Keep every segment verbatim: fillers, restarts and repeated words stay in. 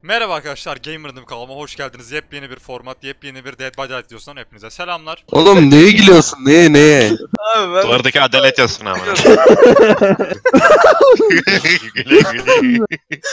Merhaba arkadaşlar, Gamer'dım kanalıma hoş geldiniz. Yepyeni bir format, yepyeni bir Dead by Daylight videosundan hepinize selamlar. Oğlum neye gülüyorsun? Neye neye? Abi ben... Duvardaki adalet yazsın ama. Güle güle.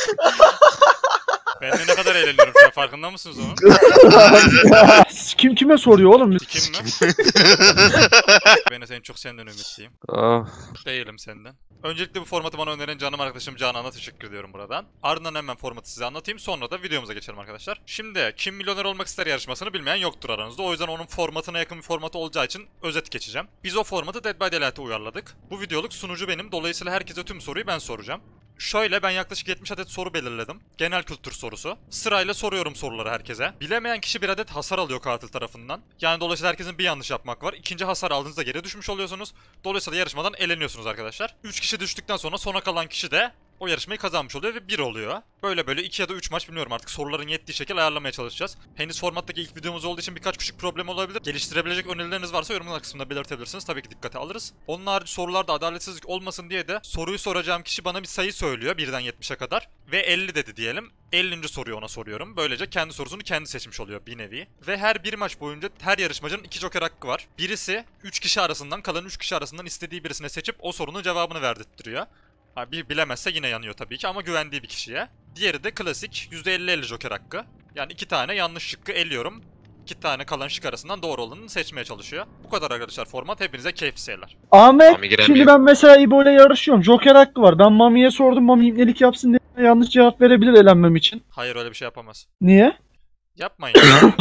Ben de ne kadar eğleniyorum şu an, farkında mısınız onun? Kim kime soruyor oğlum? Kim mi? Ben de seni çok senden ümitliyim. Ah, Değilim senden. Öncelikle bu formatı bana öneren canım arkadaşım Canan'a teşekkür ediyorum buradan. Ardından hemen formatı size anlatayım, sonra da videomuza geçelim arkadaşlar. Şimdi kim milyoner olmak ister yarışmasını bilmeyen yoktur aranızda. O yüzden onun formatına yakın bir formatı olacağı için özet geçeceğim. Biz o formatı Dead by Daylight'a uyarladık. Bu videoluk sunucu benim, dolayısıyla herkese tüm soruyu ben soracağım. Şöyle, ben yaklaşık yetmiş adet soru belirledim. Genel kültür sorusu. Sırayla soruyorum soruları herkese. Bilemeyen kişi bir adet hasar alıyor katil tarafından. Yani dolayısıyla herkesin bir yanlış yapmak var. İkinci hasar aldığınızda geri düşmüş oluyorsunuz. Dolayısıyla yarışmadan eleniyorsunuz arkadaşlar. üç kişi düştükten sonra sona kalan kişi de o yarışmayı kazanmış oluyor ve bir oluyor. Böyle böyle iki ya da üç maç, bilmiyorum artık, soruların yettiği şekilde ayarlamaya çalışacağız. Henüz formattaki ilk videomuz olduğu için birkaç küçük problem olabilir. Geliştirebilecek önerileriniz varsa yorumlar kısmında belirtebilirsiniz. Tabii ki dikkate alırız. Onun harici sorularda adaletsizlik olmasın diye de soruyu soracağım kişi bana bir sayı söylüyor birden yetmişe kadar. Ve elli dedi diyelim. ellinci soruyu ona soruyorum. Böylece kendi sorusunu kendi seçmiş oluyor bir nevi. Ve her bir maç boyunca her yarışmacının iki joker hakkı var. Birisi üç kişi arasından, kalan üç kişi arasından istediği birisine seçip o sorunun cevabını verdirttiriyor. Ha, bir bilemezse yine yanıyor tabii ki ama güvendiği bir kişiye. Diğeri de klasik yüzde elli elli joker hakkı. Yani iki tane yanlış şıkkı eliyorum. İki tane kalan şık arasından doğru olanını seçmeye çalışıyor. Bu kadar arkadaşlar format. Hepinize keyifli seyirler. Ahmet, Mami giremiyor. şimdi ben mesela İbo ile yarışıyorum. Joker hakkı var. Ben Mami'ye sordum. Mami ibnelik yapsın diye yanlış cevap verebilir elenmem için. Hayır, öyle bir şey yapamaz. Niye? Yapmayın. Yani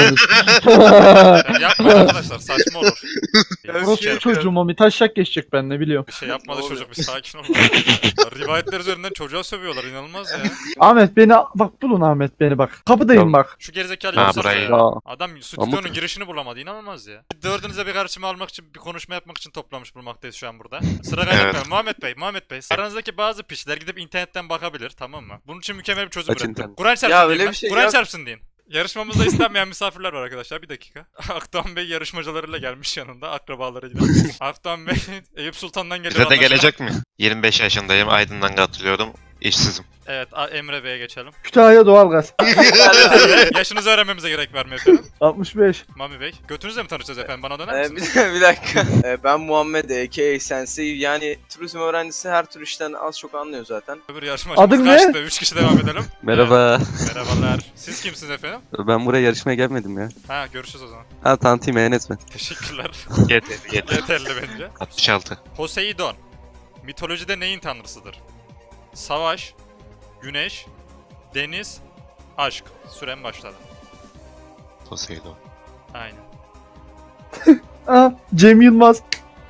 yapmayın arkadaşlar, saçma olur. Orospu çocuğu Mami taşak geçecek ben ne biliyorum. Bir şey yapmadı çocuk, bir sakin ol. Rivayetler üzerinden çocuğa sövüyorlar, inanılmaz ya. Ahmet beni bak bulun Ahmet beni bak. Kapıdayım Tamam. bak. Şu gerizekalı Ha, yapsanıza burayı- ya. Ya. Adam stüdyonun girişini bulamadı, inanılmaz ya. Dördünüze bir karşıma almak için, bir konuşma yapmak için toplamış bulmaktayız şu an burada. Sıra kaynaklar. Evet. Muhammed Bey, Muhammed Bey. Aranızdaki bazı piçler gidip internetten bakabilir, tamam mı? Bunun için mükemmel bir çözüm Aç ürettim. internet. Kur'an çarpsın Ya deyin öyle lan. bir şey Kur'an yok. çarpsın deyin. Yarışmamızda istenmeyen misafirler var arkadaşlar, bir dakika. Akdoğan Bey yarışmacılarıyla gelmiş yanında, akrabalarıyla. Akdoğan Bey Eyüp Sultan'dan geliyor. Bize de anlaşılan. gelecek mi? yirmi beş yaşındayım, Aydın'dan katılıyorum. İşsizim. Evet, A- Emre Bey'e geçelim. Kütahya doğalgaz. Yaşınızı öğrenmemize gerek var mı efendim? altmış beş. Mami Bey. Götünüzle mi tanışacağız efendim? Bana döner Ee, misiniz? bir, bir dakika. Ee, ben Muhammed A K A Sensei. Yani turizm öğrencisi her tür işten az çok anlıyor zaten. Öbür yarışmacımız Adın ne? kaçtı? Üç kişi devam edelim. merhaba. Evet, merhabalar. Siz kimsiniz efendim? Ben buraya yarışmaya gelmedim ya. Ha, görüşürüz o zaman. Ha tanıtayım Enes ben. Teşekkürler. Yeterli yeterli. Yeterli bence. altmış altı. Poseidon. Mitolojide neyin tanrısıdır? Savaş, güneş, deniz, aşk. Süren başladı. Poseidon. Aynen. Aa, Cem Yılmaz.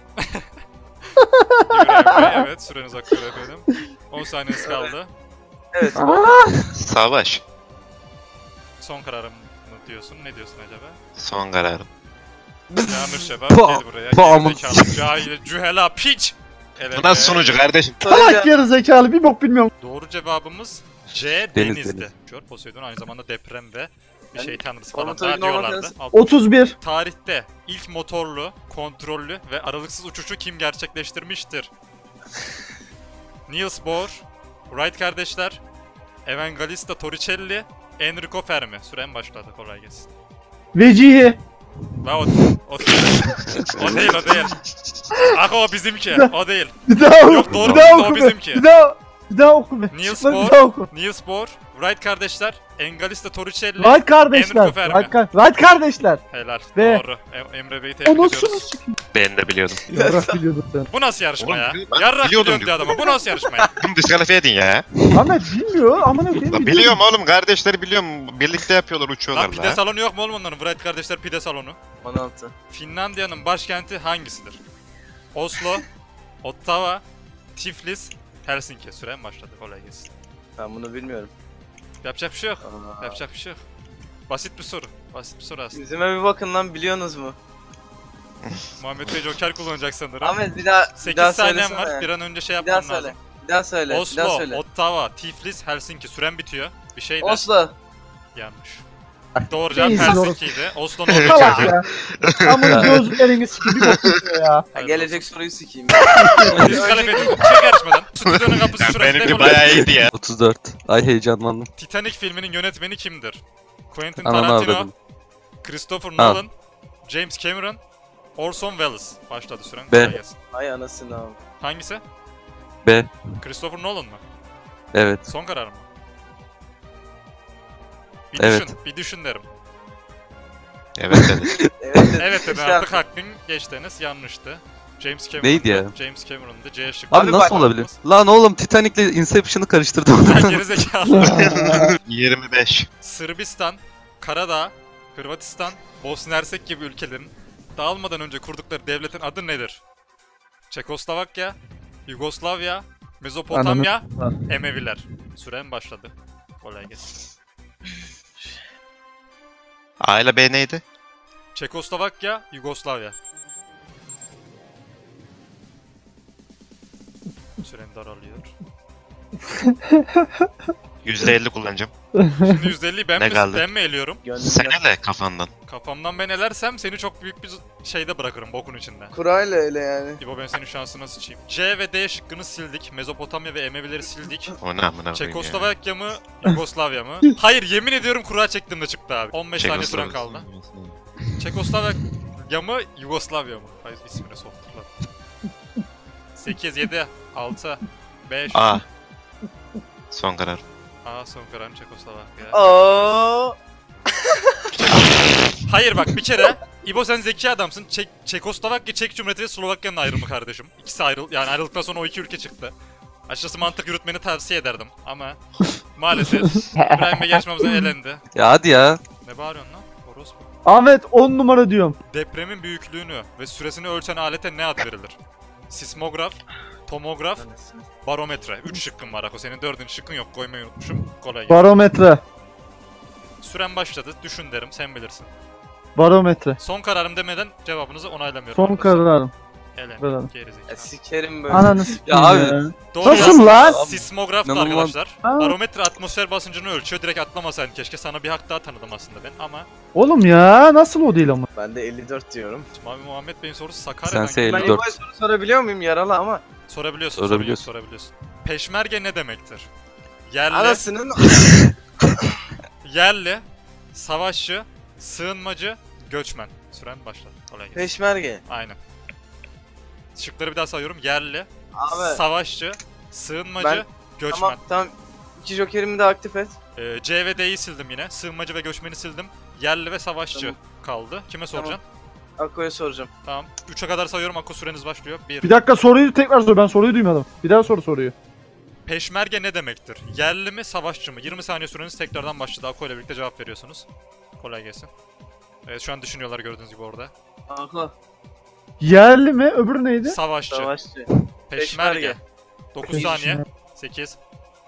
İbrahim Bey, evet, süreniz akıyor efendim. on saniyeniz kaldı. Evet. Savaş. Son kararım mı diyorsun? Ne diyorsun acaba? Son kararım. Yanlış cevap. Pa- Gel buraya. pa- Gerizekalı, cahil, cühela, piç. Evet, Bu nasıl sunucu kardeşim? Salak yarı zekalı bir bok bilmiyorum. doğru cevabımız C, Deniz, denizdi. deniz. Diyor, Poseidon aynı zamanda deprem ve bir Yani şey tanrısı falan format daha oyunu olmak diyorlardı. lazım. Alt- otuz bir. Tarihte ilk motorlu, kontrollü ve aralıksız uçuşu kim gerçekleştirmiştir? Niels Bohr, Wright kardeşler, Evangelista Torricelli, Enrico Fermi. Süren başladı, kolay gelsin. Vecihi. Ve o, o, o değil, o değil. Ah, o bizimki, o değil. Bir daha oku. Yok, doğru bir daha bildin, o oku be. bizimki. Bir daha, bir daha oku be. Niels Şıkları Bohr. bir daha oku. Niels Bohr, Wright kardeşler, Evangelista Torricelli. Right kardeşler. Enrico Fermi. Right, kar right kardeşler. Helal, Ve- doğru. Em- Emre Bey'i tebrik O nasıl ediyoruz. sikeyim? Ben de biliyordum. Yarrak biliyordun sen. Bu nasıl yarışma Oğlum, ya? ben Yarrak biliyordum biliyorum diyor adama. Bu nasıl yarışma ya? Bunu diskalifiye edin ya. Ahmet bilmiyor ama ne bileyim. Lan biliyorum oğlum, kardeşleri biliyorum. Birlikte yapıyorlar, Lan uçuyorlar pide la. salonu yok mu oğlum onların? Wright kardeşler pide salonu. on altı. Finlandiya'nın başkenti hangisidir? Oslo, Ottawa, Tiflis, Helsinki. Süren başladı. Kolay gelsin. Ben bunu bilmiyorum. Yapacak bir şey yok. Aa. Yapacak bir şey yok. Basit bir soru. Basit bir soru aslında. Yüzüme bir bakın lan, biliyorsunuz mu? Muhammed Bey Joker kullanacak sanırım. Ahmet bir daha, bir daha sekiz saniyen söylesene. var. Bir an önce şey Bir daha yapmam söyle. lazım. Bir daha söyle. bir daha Oslo, söyle. Ottawa, Tiflis, Helsinki. Süren bitiyor. Bir şey de Oslo. yanlış. Doğru cevap Neyse, doğru. Helsinki'ydi. Oslo'nun olduğu Salak ülke. ya. Amına gözlüklerini sikeyim bir bakıyor ya. Ha, gelecek soruyu sikeyim. Diskalifiye edin. Çık yarışmadan. Stüdyonun kapısı şurası. Benimki Defol. bayağı iyiydi ya. otuz dört. Ay heyecanlandım. Titanic filminin yönetmeni kimdir? Quentin Ananı Tarantino, avradım. Christopher Ha. Nolan, James Cameron, Orson Welles. Başladı süren. B. Kolay gelsin. Ay anasını abi. Hangisi? B. Christopher Nolan mı? Evet. Son karar mı? Bir Evet. düşün, bir düşün derim. Evet dedi. Evet, Evet dedin işte artık hakkın geçtiniz, yanlıştı. James Cameron. Neydi ya? James Cameron'dı. C şıkkı. Abi, Abi nasıl bak- olabilir? Lan oğlum Titanic'le Inception'ı karıştırdım. Ya gerizekalı. yirmi beş. Sırbistan, Karadağ, Hırvatistan, Bosna Hersek gibi ülkelerin dağılmadan önce kurdukları devletin adı nedir? Çekoslovakya, Yugoslavya, Mezopotamya, Ananı- Emeviler. Süren başladı. Kolay gelsin. A ile B neydi? Çekoslovakya, Yugoslavya. Süren daralıyor. yüzde elli kullanacağım. Şimdi yüzde elliyi ben, Ne mi, kaldı? ben mi eliyorum? Sen Gönlümden. ele kafandan. Kafamdan ben elersem seni çok büyük bir şeyde bırakırım, bokun içinde. Kurayla öyle yani. İbo ben senin şansına sıçayım. C ve D şıkkını sildik. Mezopotamya ve Emevileri sildik. O ne amına koyayım ya. Çekoslovakya mı, Yugoslavya mı? Hayır, yemin ediyorum kura çektiğimde çıktı abi. on beş saniye süren kaldı. Çekoslovakya mı, Yugoslavya mı? Hayır, ismini soktuk lan. sekiz, yedi, altı, beş. A. Son karar. A son kararın Çekoslovakya. Aa. Hayır bak bir kere İbo sen zeki adamsın. Çek, Çekoslovakya, Çek Cumhuriyeti ve Slovakya'nın ayrımı kardeşim. İkisi ayrıl yani ayrıldıktan sonra o iki ülke çıktı. Açıkçası mantık yürütmeni tavsiye ederdim ama maalesef İbrahim Bey yarışmamızdan elendi. Ya hadi ya. Ne bağırıyorsun lan? Orospu. Ahmet on numara diyorum. Depremin büyüklüğünü ve süresini ölçen alete ne ad verilir? Sismograf, tomograf, barometre. üç şıkkın var Ako. Senin dördüncü şıkkın yok. Koymayı unutmuşum. Kolay gelsin. Barometre. Süren başladı. Düşün derim. Sen bilirsin. Barometre. Son kararım demeden cevabınızı onaylamıyorum. Son arkadaşlar. kararım. Elen. Kararım. Gerizekalı. Ya sikerim böyle. Ananı sikeyim abi. ya. Doğru Nasıl yazdım. lan? Sismograf da İnanılmaz. arkadaşlar. Ha. Barometre atmosfer basıncını ölçüyor. Direkt atlamasaydın keşke. Sana bir hak daha tanıdım aslında ben ama Oğlum ya nasıl o değil ama? Ben de elli dört diyorum. Mavi Muhammed Bey'in sorusu Sakarya'dan Sense geliyor. Ben elli dört. İbo'ya soru sorabiliyor muyum yaralı ama? Sorabiliyorsun, Sorabiliyorsun. sorabiliyorsun. sorabiliyorsun. Peşmerge ne demektir? Yerli, Anasının yerli, savaşçı, sığınmacı, göçmen. Süren başladı. Kolay gelsin. peşmerge. Aynen. Şıkları bir daha sayıyorum. Yerli, Abi savaşçı, sığınmacı, Ben- göçmen. tamam tamam. İki jokerimi de aktif et. Ee, C ve D'yi sildim yine. Sığınmacı ve göçmeni sildim. Yerli ve savaşçı Tamam. kaldı. Kime soracaksın? Ako'ya soracağım. Tamam. üçe kadar sayıyorum. Akko süreniz başlıyor. bir. Bir dakika soruyu tekrar sor. Ben soruyu duymadım. Bir daha soru soruyu. Peşmerge ne demektir? Yerli mi, savaşçı mı? yirmi saniye süreniz tekrardan başladı. Akko ile birlikte cevap veriyorsunuz. Kolay gelsin. Evet şu an düşünüyorlar gördüğünüz gibi orada. Ako. Yerli mi? Öbürü neydi? Savaşçı. Savaşçı. Peşmerge. Peşmerge. dokuz saniye. sekiz.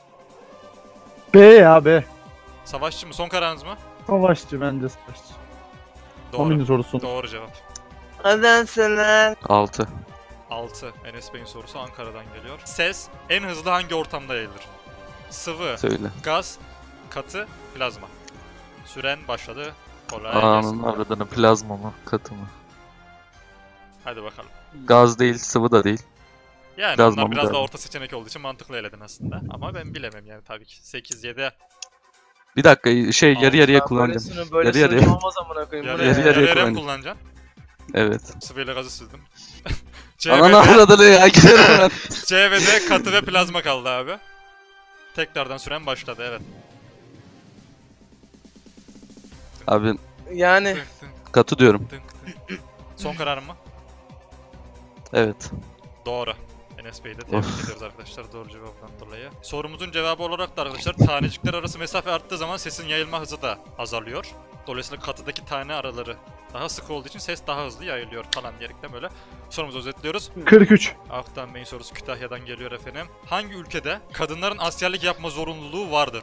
B ya B. Savaşçı mı? Son kararınız mı? Savaşçı bence savaşçı. Doğru. Mami'nin sorusu. Doğru cevap. Adamsın lan. altı. altı. Enes Bey'in sorusu Ankara'dan geliyor. Ses en hızlı hangi ortamda yayılır? Sıvı, Söyle. gaz, katı, plazma. Süren başladı. Kolay gelsin. Ananın aradığını plazma mı? Katı mı? Hadi bakalım. Gaz değil, sıvı da değil. Yani Plazma onlar mı biraz gaz daha mı? orta seçenek olduğu için mantıklı eledin aslında. Ama ben bilemem yani tabii ki. sekiz, yedi. Bir dakika şey yarı yarıya kullanacağım. Böylesini böyle Yarı yarıya. sınıf olmaz amına koyayım. Yarı Bu ne yarı ya? yarıya yarı kullanacağım. kullanacaksın. Evet. Sıvıyla gazı sildim. C Ananı ve D, aradığını ya gidelim hemen. C ve D katı ve plazma kaldı abi. Tekrardan süren başladı evet. Abi Yani Tınk tınk katı diyorum. tınk tınk. Son kararım mı? Evet. Doğru. Enes Bey'i de tebrik ediyoruz arkadaşlar doğru cevaptan dolayı. Sorumuzun cevabı olarak da arkadaşlar tanecikler arası mesafe arttığı zaman sesin yayılma hızı da azalıyor. Dolayısıyla katıdaki tane araları daha sık olduğu için ses daha hızlı yayılıyor falan diyerekten böyle sorumuzu özetliyoruz. kırk üç. Aktan Bey'in sorusu Kütahya'dan geliyor efendim. Hangi ülkede kadınların askerlik yapma zorunluluğu vardır?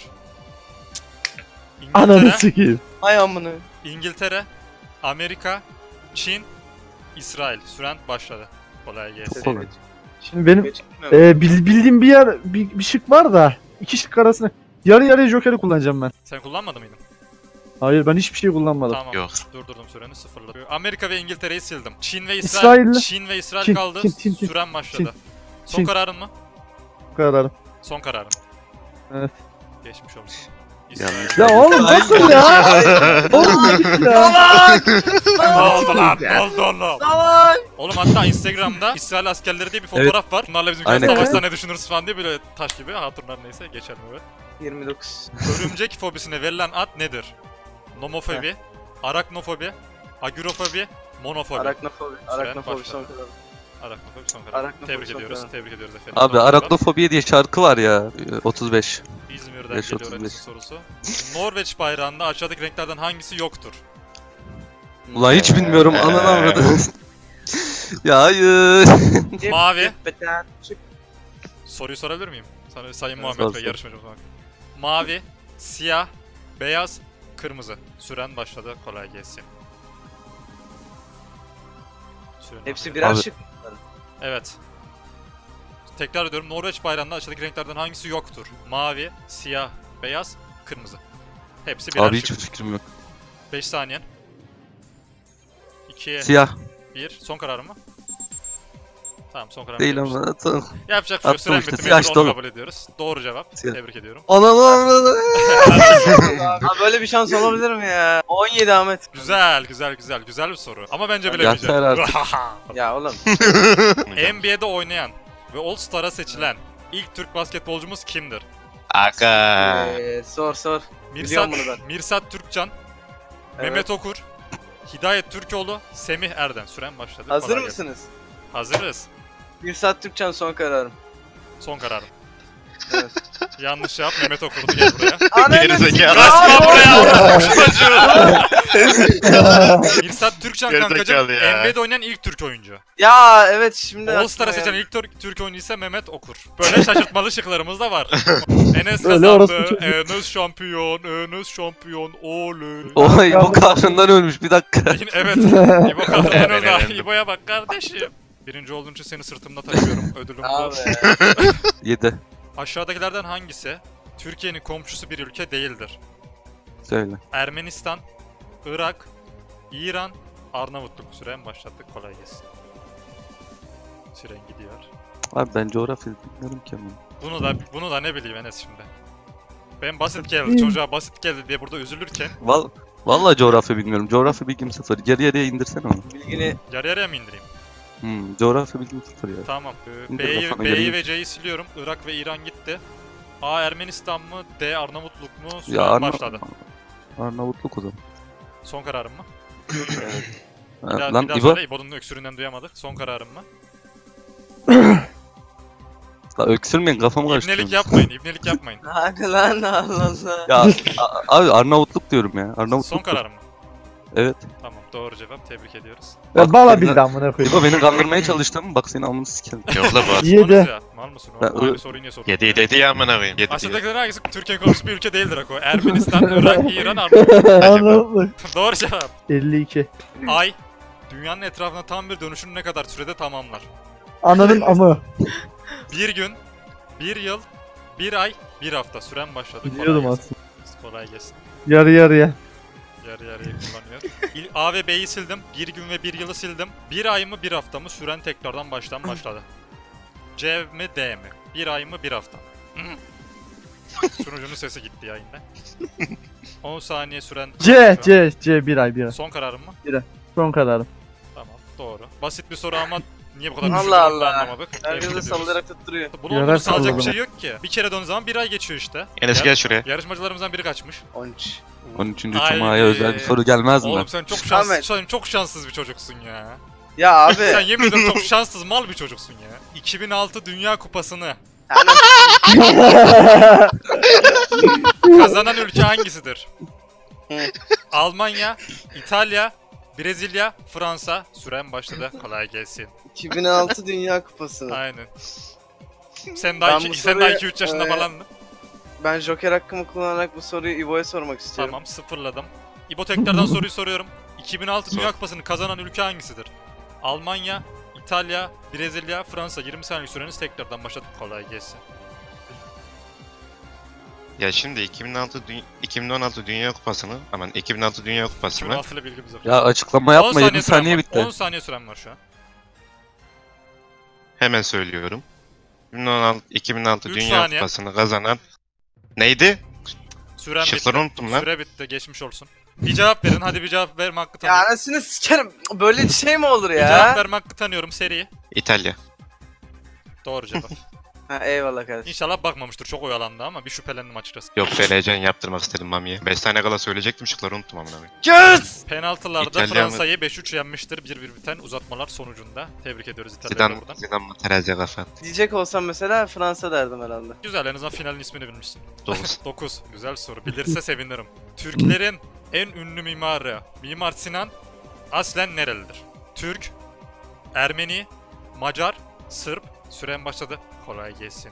Ananı İngiltere, sikeyim. ay amına. İngiltere, Amerika, Çin, İsrail. Süren başladı. Kolay gelsin. Kolay. Şimdi benim Geçmiyor. e, bil- bildiğim bir yer bir, bir şık var da iki şık arasında yarı yarıya Joker'i kullanacağım ben. Sen kullanmadın mıydın? Hayır ben hiçbir şey kullanmadım. Tamam. Yok. Durdurdum süreni sıfırladım. Amerika ve İngiltere'yi sildim. Çin ve İsrail. İsrail'le- Çin ve İsrail Çin, kaldı. Çin, Çin, Çin. Süren başladı. Son Çin. kararın mı? Kararım. Son kararın. Evet. Geçmiş olsun. Yanlış. Ya oğlum nasıl ya? Oğlum ya. Ne oldu lan? Ne oldu oğlum? Salak! Oğlum hatta Instagram'da İsrail askerleri diye bir fotoğraf var. Bunlarla bizim Aynen. savaşta ne düşünürüz falan diye böyle taş gibi hatırlar neyse geçelim evet. yirmi dokuz. Örümcek fobisine verilen ad nedir? Nomofobi, araknofobi, agirofobi, monofobi. Araknofobi. Araknofobi başladı. son karar. Araknofobi son karar. Araknofobi Tebrik son ediyoruz. karar. Tebrik ediyoruz efendim. Abi Doğru cevap. Araknofobi diye şarkı var ya. otuz beş. İzmir'den beş geliyor otuz beş. Enes'in sorusu. Norveç bayrağında aşağıdaki renklerden hangisi yoktur? Ulan hiç bilmiyorum. Ananı avradı. Ya hayır. Mavi. Beten. Çık. Soruyu sorabilir miyim? Sana Sayın Evet, Muhammed sor, Bey sor. yarışmacımız olarak. Mavi, siyah, beyaz, kırmızı. Süren başladı. Kolay gelsin. Süren Hepsi başladı. birer Abi. şık. Evet. Tekrar ediyorum. Norveç bayrağında aşağıdaki renklerden hangisi yoktur? Mavi, siyah, beyaz, kırmızı. Hepsi birer Abi hiç şık. fikrim yok. beş saniyen. ikiye Siyah. bir. Son karar mı? Tamam son karar. Değil ama. Tamam. Yapacak bir şey yok. Attım Süren işte, bitti. siyah Mecbur işte onu oğlum. kabul ediyoruz. Doğru cevap. Siyah. Tebrik ediyorum. Ananı avradı. Abi böyle bir şans olabilir mi ya? on yedi Ahmet. Güzel, güzel, güzel. Güzel bir soru. Ama bence Yeter bilemeyeceğim. artık. Ya oğlum. N B A'de oynayan ve All-Star'a seçilen ilk Türk basketbolcumuz kimdir? Aga. Eee sor sor. Mirsat, Biliyorum bunu Mirsat Türkcan, Evet. Mehmet Okur, Hidayet Türkoğlu, Semih Erden. Süren başladı. Hazır Kolay gelsin. mısınız? Hazırız. Mirsat Türkcan son kararım. Son kararım. Evet. Yanlış cevap Mehmet Okur'du. Gel buraya. Geri zekalı. Kaçma buraya. Mirsat Türkcan Geri kankacım zekalı ya. N B A'de oynayan ilk Türk oyuncu. Ya evet şimdi All-Star'a aklıma seçen geldi. ilk Türk, Türk oyuncu ise Mehmet Okur. Böyle şaşırtmalı şıklarımız da var. Enes Öyle orospu kazandı. çocuğu. Enes şampiyon. Enes şampiyon. Oley. Oy bu kahrından ölmüş bir dakika. Yine- evet. İbo kalktı Evet, öyle. elendim. İbo'ya bak kardeşim. Birinci olduğun için seni sırtımda taşıyorum. Ödülüm bu. Abi. yedi. Aşağıdakilerden hangisi Türkiye'nin komşusu bir ülke değildir? Söyle. Ermenistan, Irak, İran, Arnavutluk. Süren başlattık. Kolay gelsin. Süren gidiyor. Abi ben coğrafya bilmiyorum ki ama. Bunu da bunu da ne bileyim Enes şimdi. Ben basit geldi çocuğa basit geldi diye burada üzülürken Val Vallahi coğrafya bilmiyorum. Coğrafya bilgim sıfır. Yarı yarıya indirsene onu. Bilgini yarı yarıya mı indireyim? Hmm, coğrafya bilgim sıfır ya. Tamam. Ee, İndir B'yi, kafana, B'yi göreyim. ve C'yi siliyorum. Irak ve İran gitti. A Ermenistan mı? D Arnavutluk mu? Süren Ya Arna başladı. Arnavutluk o zaman. Son kararım mı? Ha, Bir daha, lan bir daha İbo. söyle. İbo'nun öksürüğünden duyamadık. Son kararım mı? La öksürmeyin kafamı İbnelik karıştırıyorsun. yapmayın. İbnelik yapmayın. hadi lan Allah Allah. Ya a- abi Arnavutluk diyorum ya. Arnavutluk. Son kararım mı? Evet. Tamam doğru cevap. Tebrik ediyoruz. Ya bala bak, bildi amına koyayım. İbo beni kandırmaya çalıştın. Bak seni alnını sikerim. Yok la bu. Yedi. Varız ya, Mal mısın Ben- oğlum? Aynı soruyu niye soruyorsun? Yedi dedi ya amına koyayım. Yedi diyor. Aşağıdakiler hangisi Türkiye'nin komşusu bir ülke değildir Ako? Ermenistan, Irak, İran, Arnavutluk. Anladın. Doğru cevap. elli iki. Ay, dünyanın etrafına tam bir dönüşünü ne kadar sürede tamamlar? Ananın amı. Bir gün, bir yıl, bir ay, bir hafta. Süren başladı. Biliyordum Kolay gelsin. aslında. Kolay gelsin. Yarı yarıya. Yarı yarıya kullanıyor. İl- A ve B'yi sildim. Bir gün ve bir yılı sildim. Bir ay mı bir hafta mı? Süren tekrardan baştan başladı. C mi D mi? Bir ay mı bir hafta? Sunucunun sesi gitti ya yine. on saniye süren... C C C bir ay bir ay. Son kararım mı? Son kararım. Tamam doğru. Basit bir soru ama niye bu kadar Allah düşündüğünü Allah. anlamadık. Tebrik Herkese ediyoruz. sallayarak tutturuyor. Bunu Yarar onu salacak bir salladım. şey yok ki. Bir kere döndüğü zaman bir ay geçiyor işte. Enes Yar- gel şuraya. Yarışmacılarımızdan biri kaçmış. on üç. on üçüncü Haydi. Cuma'ya özel bir soru gelmez mi? Oğlum sen çok şanssız, Ahmet. sen çok şanssız bir çocuksun ya. Ya abi. Sen yemin ederim çok şanssız mal bir çocuksun ya. iki bin altı Dünya Kupası'nı kazanan ülke hangisidir? Hı. Almanya, İtalya, Brezilya, Fransa. Süren başladı. Kolay gelsin. iki bin altı Dünya Kupası. Aynen. Sen daha Ben iki, bu sen daha soruyu, iki üç yaşında e, falandın. Ben Joker hakkımı kullanarak bu soruyu İbo'ya sormak istiyorum. Tamam sıfırladım. İbo tekrardan soruyu soruyorum. iki bin altı Sor. Dünya Kupası'nı kazanan ülke hangisidir? Almanya, İtalya, Brezilya, Fransa. yirmi saniye süreniz tekrardan başladık. Kolay gelsin. Ya şimdi iki bin altı dü- iki bin on altı Dünya Kupası'nı, aman iki bin altı Dünya iki bin Kupası'nı altı ile bilgimiz yok. Ya açıklama on yapma, yedi süren saniye var. bitti. on saniye süren var şu an. hemen söylüyorum. iki bin on altı, iki bin altı Üç Dünya saniye. Kupası'nı kazanan neydi? Süren Şıkları bitti. unuttum lan. Süre bitti. Geçmiş olsun. Bir cevap verin. Hadi bir cevap verme hakkı Ya tanıyorum. anasını sikerim. Böyle şey mi olur Bir cevap ya? verme hakkı tanıyorum seriyi. İtalya. Doğru cevap. Ha, eyvallah kardeşim. İnşallah bakmamıştır. Çok oyalandı ama bir şüphelendim açıkçası. Yok be, heyecan yaptırmak istedim Mami'ye. beş tane kala söyleyecektim, şıkları unuttum amına koyayım. Göz! Penaltılarda İtalyan- Fransa'yı beş üç yenmiştir. bir bir biten uzatmalar sonucunda. Tebrik ediyoruz İtalya'yı Zidane, buradan. Zidane Materazzi'ye kafa attı. Diyecek olsam mesela Fransa derdim herhalde. Güzel, en azından finalin ismini bilmişsin. dokuz. dokuz. Güzel soru. Bilirse sevinirim. Türklerin en ünlü mimarı Mimar Sinan aslen nerelidir? Türk, Ermeni, Macar, Sırp. Süren başladı. Kolay gelsin.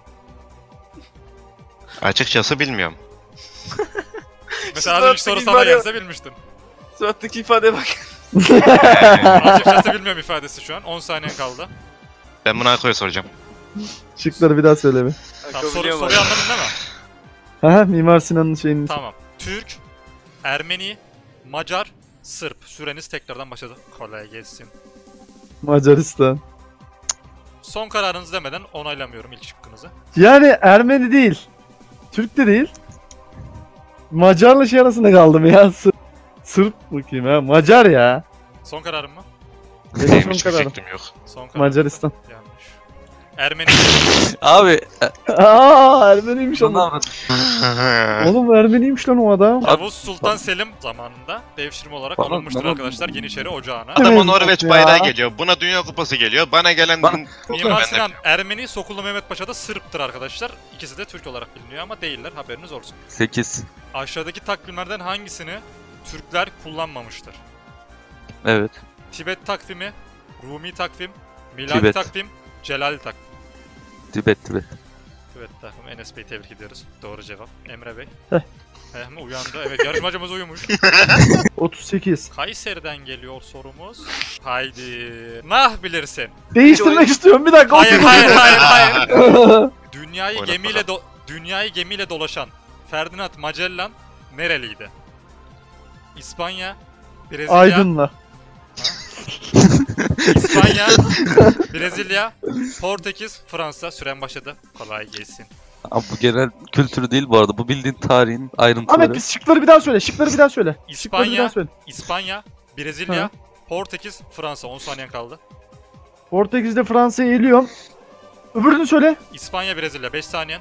Açıkçası bilmiyorum. Mesela az önceki soru Suratındaki sana ifade- gelse bilmiştin. Surattaki ifadeye bak. Açıkçası bilmiyorum ifadesi şu an. on saniyen kaldı. Ben buna Ako'ya soracağım. Şıkları bir daha söyle bir. Tamam, soru, Biliyorum soruyu abi. anladın değil mi? Aha, Mimar Sinan'ın şeyini. Tamam. Türk, Ermeni, Macar, Sırp. Süreniz tekrardan başladı. Kolay gelsin. Macaristan. Son kararınızı demeden onaylamıyorum ilk şıkkınızı. Yani Ermeni değil. Türk de değil. Macarla şey arasında kaldım ya. Sır Sırp bakayım ha. Macar ya. Son kararım mı? Benim Benim son hiçbir kararım. fikrim yok. Son kararım. Macaristan. Yanlış. Ermeni. Abi. Aa, Ermeniymiş Sana onlar. Oğlum Ermeniymiş lan o adam. Yavuz Sultan Selim zamanında devşirme olarak Bana- alınmıştır bana- arkadaşlar Yeniçeri Ocağı'na. Adam- Adama Evet, Norveç ya. bayrağı geliyor. Buna Dünya Kupası geliyor. Bana gelen... Bana- Mimar Ben de Sinan biliyorum. Ermeni, Sokullu Mehmet Paşa da Sırp'tır arkadaşlar. İkisi de Türk olarak biliniyor ama değiller, haberiniz olsun. sekiz. Aşağıdaki takvimlerden hangisini Türkler kullanmamıştır? Evet. Tibet takvimi, Rumi takvim, Miladi Tibet. takvim, Celali takvim. Tibet Tibet. Evet takvim. Enes Bey tebrik ediyoruz. Doğru cevap. Emre Bey. Heh. Heh mi uyandı? Evet, yarışmacımız uyumuş. otuz sekiz. Kayseri'den geliyor sorumuz. Haydi. Nah bilirsin. Değiştirmek istiyorum bir dakika. Hayır otuz hayır sekiz. hayır hayır. Dünyayı Oynat gemiyle bakalım. do- dünyayı gemiyle dolaşan Ferdinand Magellan nereliydi? İspanya, Brezilya, Aydın'la. İspanya, Brezilya, Portekiz, Fransa. Süren başladı. Kolay gelsin. Abi bu genel kültürü değil bu arada. Bu bildiğin tarihin ayrıntıları. Ahmet biz şıkları bir daha söyle. Şıkları bir daha söyle. Şıkları bir İspanya, daha söyle. İspanya, Brezilya, Ha. Portekiz, Fransa. on saniyen kaldı. Portekiz'de Fransa'yı eliyorum. Öbürünü söyle. İspanya, Brezilya. beş saniyen.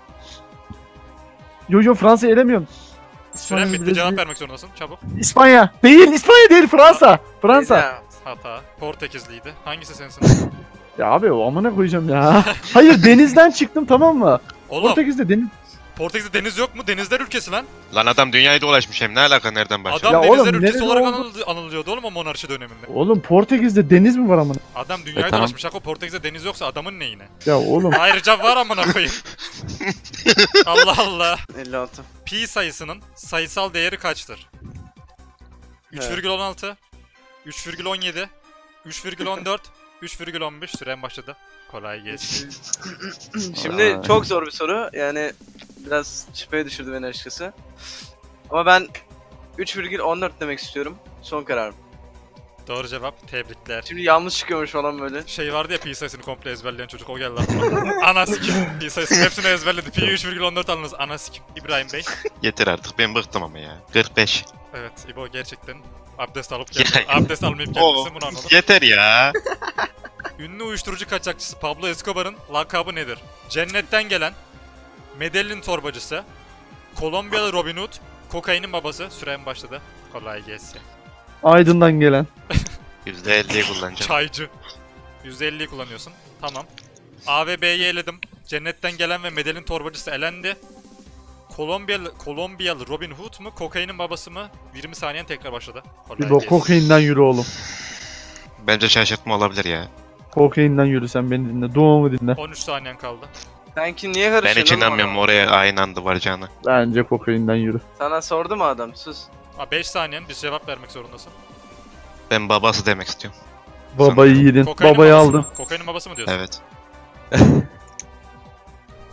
Yo yo Fransa'yı elemiyorum. Süren İspanya, bitti. Brezilya- Cevap vermek zorundasın. Çabuk. İspanya. Değil İspanya değil Fransa. Fransa. Ya, Hata. Portekizliydi. Hangisi sensin? Ya abi o amına koyacağım ya. Hayır denizden çıktım tamam mı? Oğlum Portekiz'de deniz. Portekiz'de deniz yok mu? Denizler ülkesi lan. Lan adam dünyayı dolaşmış hem. Ne alaka, nereden başlıyor? Adam Ya denizler oğlum, ülkesi nerede olarak oldu? anıl- anılıyordu oğlum o monarşi döneminde. Oğlum Portekiz'de deniz mi var amına? Adam dünyayı E, tamam. dolaşmış. Ako Portekiz'de deniz yoksa adamın neyine? Ya oğlum. Ayrıca var amına koyayım. Allah Allah. elli altı. Pi sayısının sayısal değeri kaçtır? üç virgül on altı, üç virgül on yedi, üç virgül on dört, üç virgül on beş. Süren başladı. Kolay gelsin. Şimdi Aa. çok zor bir soru. Yani biraz şüpheye düşürdü beni açıkçası. Ama ben üç virgül on dört demek istiyorum. Son kararım. Doğru cevap. Tebrikler. Şimdi yanlış çıkıyormuş falan böyle. Şey vardı ya pi sayısını komple ezberleyen çocuk, o geldi aklıma. Ana sikim. Pi sayısının hepsini ezberledi. Pi üç virgül on dört alınız. Ana sikim. İbrahim Bey. Yeter artık, ben bıktım ama ya. kırk beş. Evet, İbo gerçekten abdest alıp geldi. Ya- Abdest almayıp Oo, gelmişsin, bunu anladım. yeter ya. Ünlü uyuşturucu kaçakçısı Pablo Escobar'ın lakabı nedir? Cennetten gelen, Medellin torbacısı, Kolombiyalı Robin Hood, kokainin babası. Süren başladı. Kolay gelsin. Aydın'dan gelen. yüzde elliyi kullanacağım. Çaycı. yüzde elliyi kullanıyorsun. Tamam. A ve B'yi eledim. Cennetten gelen ve Medellin torbacısı elendi. Kolombiyalı, Kolombiyalı Robin Hood mu, kokainin babası mı? yirmi saniyen tekrar başladı. Kolay Bir bok gelsin. kokainden yürü oğlum. Bence şaşırtma olabilir ya. Kokainden yürü sen beni dinle. Doğumu dinle. on üç saniyen kaldı. Sanki niye Ben karışıyorsun? hiç oğlum inanmıyorum adama? oraya aynı anda varacağını. Bence kokainden yürü. Sana sordu mu adam? Sus. beş saniyen, biz cevap vermek zorundasın. Ben babası demek istiyorum. Babayı yedin. Kokainin Babayı babası aldın. mı? Kokainin babası mı diyorsun? Evet.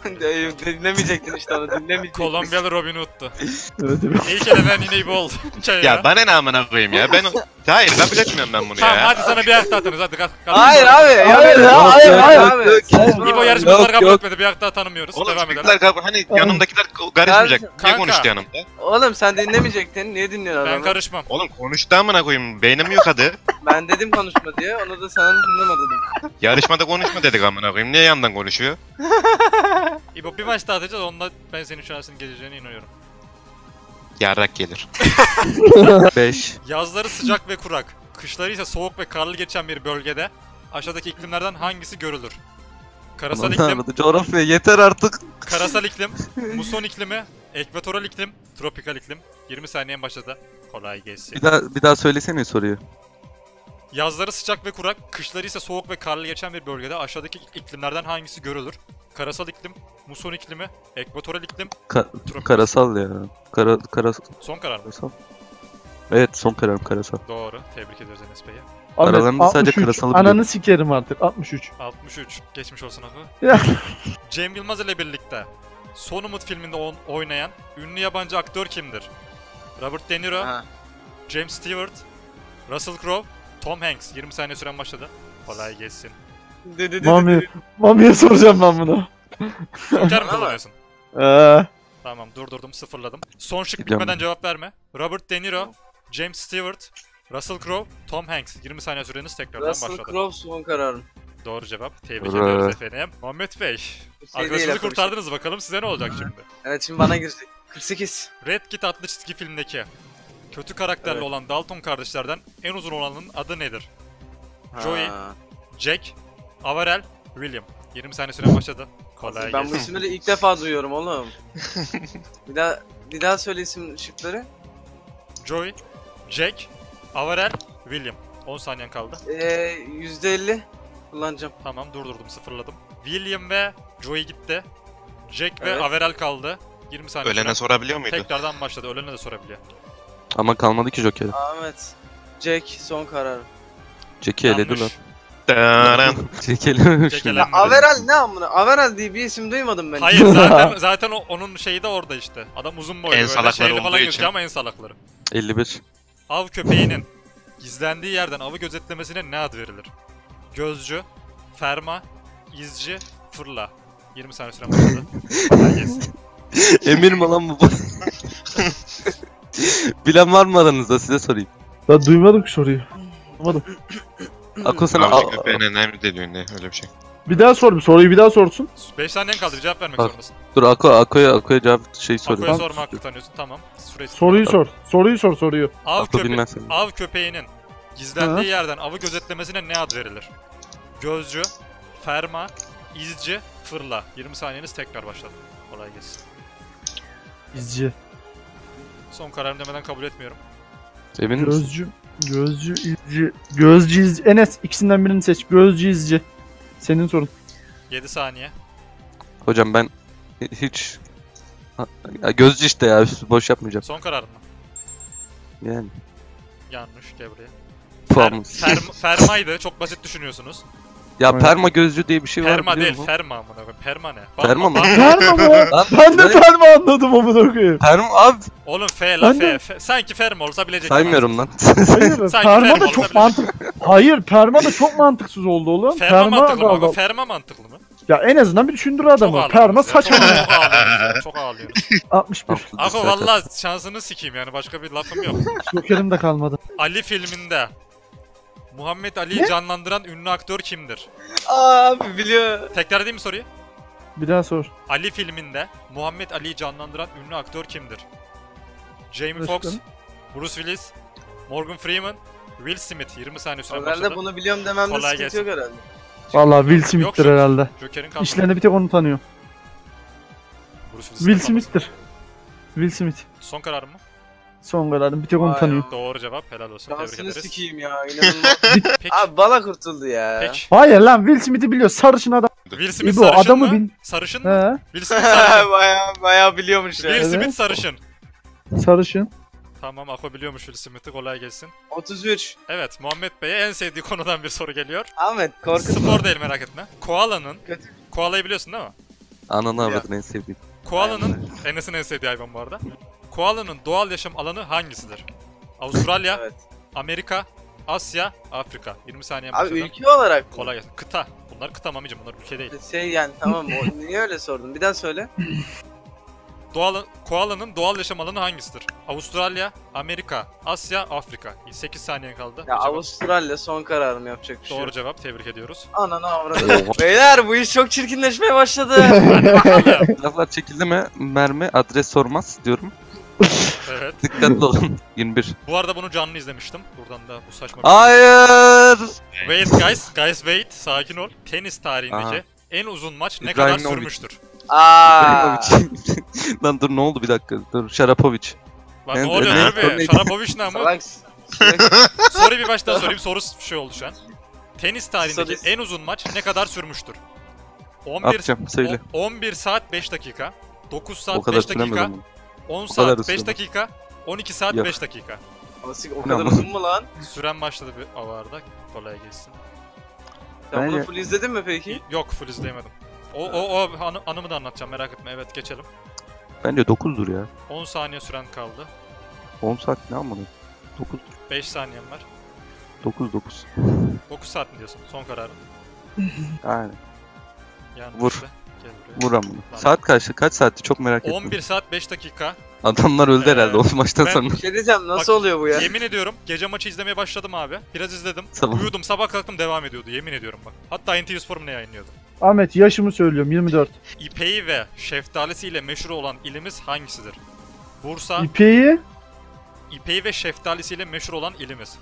Dinlemeyecektin işte onu dinlemeyecektin. Kolombiyalı Robin Hood'tu. Evet, evet. İlk elenen yine İbo oldu. Çaya. Ya bana ne amına koyayım ya. Ben hayır kabul etmiyorum ben bunu Tamam ya. hadi sana bir hafta atınız hadi kalk. kalk. Hayır abi. Hayır, Hayır hayır, hayır hayır. abi. İbo yarışmaları Yok, kabul yok. etmedi bir hafta tanımıyoruz. Oğlum Devam edelim. çocuklar kabul hani yanımdakiler karışmayacak. Niye Kanka. konuştu yanımda? Oğlum sen dinlemeyecektin. Niye dinliyorsun Ben adamı? karışmam. Oğlum konuştu amına koyayım. Beynim yıkadı. Ben dedim konuşma diye. Onu da sana dinleme dedim. Yarışmada konuşma dedik amına koyayım. Niye yandan konuşuyor? İbo bir maç daha atacağız onunla ben senin şansını geleceğine inanıyorum. Yarrak gelir. beş. Yazları sıcak ve kurak, kışları ise soğuk ve karlı geçen bir bölgede aşağıdaki iklimlerden hangisi görülür? Karasal iklim, Anladı. Coğrafya yeter artık. karasal iklim, muson iklimi, ekvatoral iklim, tropikal iklim. yirmi saniyen başladı. Kolay gelsin. Bir daha bir daha söylesene soruyu. Yazları sıcak ve kurak, kışları ise soğuk ve karlı geçen bir bölgede aşağıdaki iklimlerden hangisi görülür? Karasal iklim, muson iklimi, ekvatoral iklim, Ka- tropikal. karasal ya. Kara karasal. Son karar mı? karasal. Evet son kararım karasal. Doğru. Tebrik ediyoruz Enes Bey'e. Ahmet, Aralarında sadece altmış üç. karasalı biliyorum. Ananı sikerim artık. altmış üç. altmış üç. Geçmiş olsun abi. Ya. Cem Yılmaz ile birlikte Son Umut filminde on- oynayan ünlü yabancı aktör kimdir? Robert De Niro, Ha. James Stewart, Russell Crowe, Tom Hanks. yirmi saniye süren başladı. Kolay gelsin. De, de, de, Mami. de. Mami'ye soracağım ben bunu. Joker mi Ama- kullanıyorsun? Eee. Tamam durdurdum sıfırladım. Son şık Gideceğim bitmeden ben. cevap verme. Robert De Niro, James Stewart, Russell Crowe, Tom Hanks. yirmi saniye süreniz tekrardan Russell başladı. Crowe son kararım. Doğru cevap. Tebrik Bravo. ediyoruz efendim. Muhammed Bey. Bir şey değil Arkadaşınızı arkadaşlar. kurtardınız bakalım size ne olacak şimdi? Evet şimdi bana girecek. kırk sekiz. Red Kit adlı çizgi filmdeki kötü karakterli Evet. olan Dalton kardeşlerden en uzun olanın adı nedir? Ha. Joey. Jack, Averell, William. yirmi saniye süren başladı. Kolay Ben bu gelsin. isimleri ilk defa duyuyorum oğlum. bir daha bir daha söyle isim şıkları. Joey, Jack, Averell, William. on saniyen kaldı. Ee, yüzde elli kullanacağım. Tamam durdurdum sıfırladım. William ve Joey gitti. Jack ve Evet. Averell kaldı. yirmi saniye süren. Ölene sorabiliyor muydu? Tekrardan başladı. Ölene de sorabiliyor. Ama kalmadı ki Joker. Ahmet. Jack son kararım. Jack'i eledi lan. Yanlış. Dağıran. Jack elememiş. Jack mi? elenmedi. Averell ne amına? Averell diye bir isim duymadım ben. Hayır zaten zaten o- onun şeyi de orada işte. Adam uzun boylu En böyle salakları şeyli olduğu falan için. gözüküyor ama en salakları. elli bir. Av köpeğinin gizlendiği yerden avı gözetlemesine ne ad verilir? Gözcü, ferma, izci, fırla. yirmi saniye süren başladı. Kolay gelsin. Emir mi lan bu? Bilen var mı aranızda size sorayım. Ben duymadım ki soruyu. Duymadım. Ako sana Avcı a- köpeğine ne mi dediğin ne öyle bir şey. Bir daha sor. Soruyu bir daha sorsun. beş saniyen kaldı bir cevap vermek Bak. zorundasın. dur Ako Ako'ya Ako'ya cevap şey Ako'ya soruyor. sorma hakkı tanıyorsun tamam. Süre Soruyu sor. Soruyu sor soruyu. Av, Ako köpe bilmez seni. av köpeğinin gizlendiği Ha. yerden avı gözetlemesine ne ad verilir? Gözcü, ferma, izci, fırla. yirmi saniyeniz tekrar başladı. Kolay gelsin. İzci. Son kararım demeden kabul etmiyorum. Emin misin? Gözcü. Gözcü izci. Gözcü izci. Enes ikisinden birini seç. Gözcü izci. Senin sorun. yedi saniye. Hocam ben hiç Ha- ya gözcü işte ya boş yapmayacağım. Son kararın mı? Yani Yanlış gel buraya. Fer, puan. ferm- fermaydı. Çok basit düşünüyorsunuz. Ya Evet. perma gözcü diye bir şey var Perma biliyor değil, musun? ferma amına koyayım. Perma ne? Perma mı? Perma mı? Lan, Ben de ne? perma anladım amına koyayım. Perma abi Oğlum F la Ben de- F. F. Sanki ferma olsa bilecek. saymıyorum lan. Hayır, Sanki perma perma da olsa çok bile- mantık. Hayır, perma da çok mantıksız oldu oğlum. Ferma mantıklı mı? kaldı. Aga? Ferma mantıklı mı? Ya en azından bir düşündür Çok adamı. ağlıyorsunuz Perma ya, saçma. Çok, çok ağlıyorsunuz ya. Çok ağlıyorsunuz. altmış bir. Ako valla şansını sikeyim yani başka bir lafım yok. Joker'im de kalmadı. Ali filminde Muhammed Ali'yi canlandıran ünlü aktör kimdir? Abi biliyor. Tekrar edeyim mi soruyu? Bir daha sor. Ali filminde Muhammed Ali'yi canlandıran ünlü aktör kimdir? Jamie Başka Foxx, mı? Bruce Willis, Morgan Freeman, Will Smith. yirmi saniye süren Ben başladı. de bunu biliyorum dememde Kolay sıkıntı gelsin. yok herhalde. Vallahi Will Yok, Smith'tir yok. herhalde. Joker'in kaldı. İşlerinde bir tek onu tanıyor. Bruce Willis'in Will kalmasın. Smith'tir. Will Smith. Son kararım mı? Son kararım. Bir tek onu Vay tanıyor. Doğru cevap. Helal olsun. Tebrik Şansını ederiz. sikeyim ya inanılmaz. Peki. Abi bala kurtuldu ya. Peki. Hayır lan Will Smith'i biliyor. Sarışın adam. Will Smith İbo, sarışın adamı mı? bil- Sarışın mı? He. Will Smith sarışın. baya baya biliyormuş ya. Will Evet. Smith sarışın. Sarışın. Tamam Ako biliyormuş Will Smith'i kolay gelsin. otuz üç. Evet Muhammed Bey'e en sevdiği konudan bir soru geliyor. Ahmet korkutma. Spor değil merak etme. Koala'nın, Kötü. koalayı biliyorsun değil mi? Ananı Ya. avradın en sevdiğim. Koala'nın, Enes'in en sevdiği hayvan bu arada. Koala'nın doğal yaşam alanı hangisidir? Avustralya, Evet. Amerika, Asya, Afrika. yirmi saniye Abi başladı. ülke olarak mı? Kolay gelsin. Kıta. Bunlar kıta mamicim, bunlar ülke değil. Şey yani tamam o, niye öyle sordun? Bir daha söyle. Doğal, koala'nın doğal yaşam alanı hangisidir? Avustralya, Amerika, Asya, Afrika. sekiz saniye kaldı. Ya Cevap- Avustralya son kararım, yapacak bir şey Doğru yok. cevap, tebrik ediyoruz. Ananı avradım. Beyler bu iş çok çirkinleşmeye başladı. Hadi bakalım. Silahlar çekildi mi mermi adres sormaz diyorum. Evet. Dikkatli olun. yirmi bir. Bu arada bunu canlı izlemiştim. Buradan da bu saçma... Hayır. Wait guys, guys wait. Sakin ol. Tenis tarihindeki Aha. en uzun maç ne kadar İbrahimovic. sürmüştür? Aa. Lan dur ne oldu bir dakika. Dur Şarapovic. Lan Evet, ne oluyor evet, abi? evet. Şarapovic ne ama? Salaksın. Soruyu bir baştan sorayım. Soru şey oldu şu an. Tenis tarihindeki Sadist. en uzun maç ne kadar sürmüştür? on bir, Atacağım söyle. o- on bir saat beş dakika, dokuz O saat kadar beş dakika, süremez ama. on kadar da saat beş süremez. dakika, on iki saat Yok. beş dakika. Nasıl o Ne kadar ama? uzun mu lan? Süren başladı bir avarda. Kolay gelsin. Sen bunu Bence- full izledin mi peki? Yok, full izleyemedim. O, o, o anı, anımı da anlatacağım, merak etme. Evet, geçelim. Bence dokuzdur ya. on saniye süren kaldı. on saat ne amına? dokuzdur. beş saniyem var. dokuz dokuz. dokuz saat mi diyorsun? Son kararın. Aynen. Yani Vur. işte. Gel buraya. Vur amına. Saat kaçtı? Kaç saatti? Çok merak ettim. on bir saat beş dakika. Adamlar öldü Ee, herhalde o maçtan ben- sonra. Bir şey diyeceğim, nasıl Bak, oluyor bu ya? Yemin ediyorum gece maçı izlemeye başladım abi. Biraz izledim. Tamam. Uyudum, sabah kalktım, devam ediyordu. Yemin ediyorum bak. Hatta N T V Spor ne yayınlıyordu? Ahmet yaşımı söylüyorum yirmi dört. İpeği ve şeftalisiyle meşhur olan ilimiz hangisidir? Bursa. İpeği İpeği ve şeftalisiyle meşhur olan ilimiz.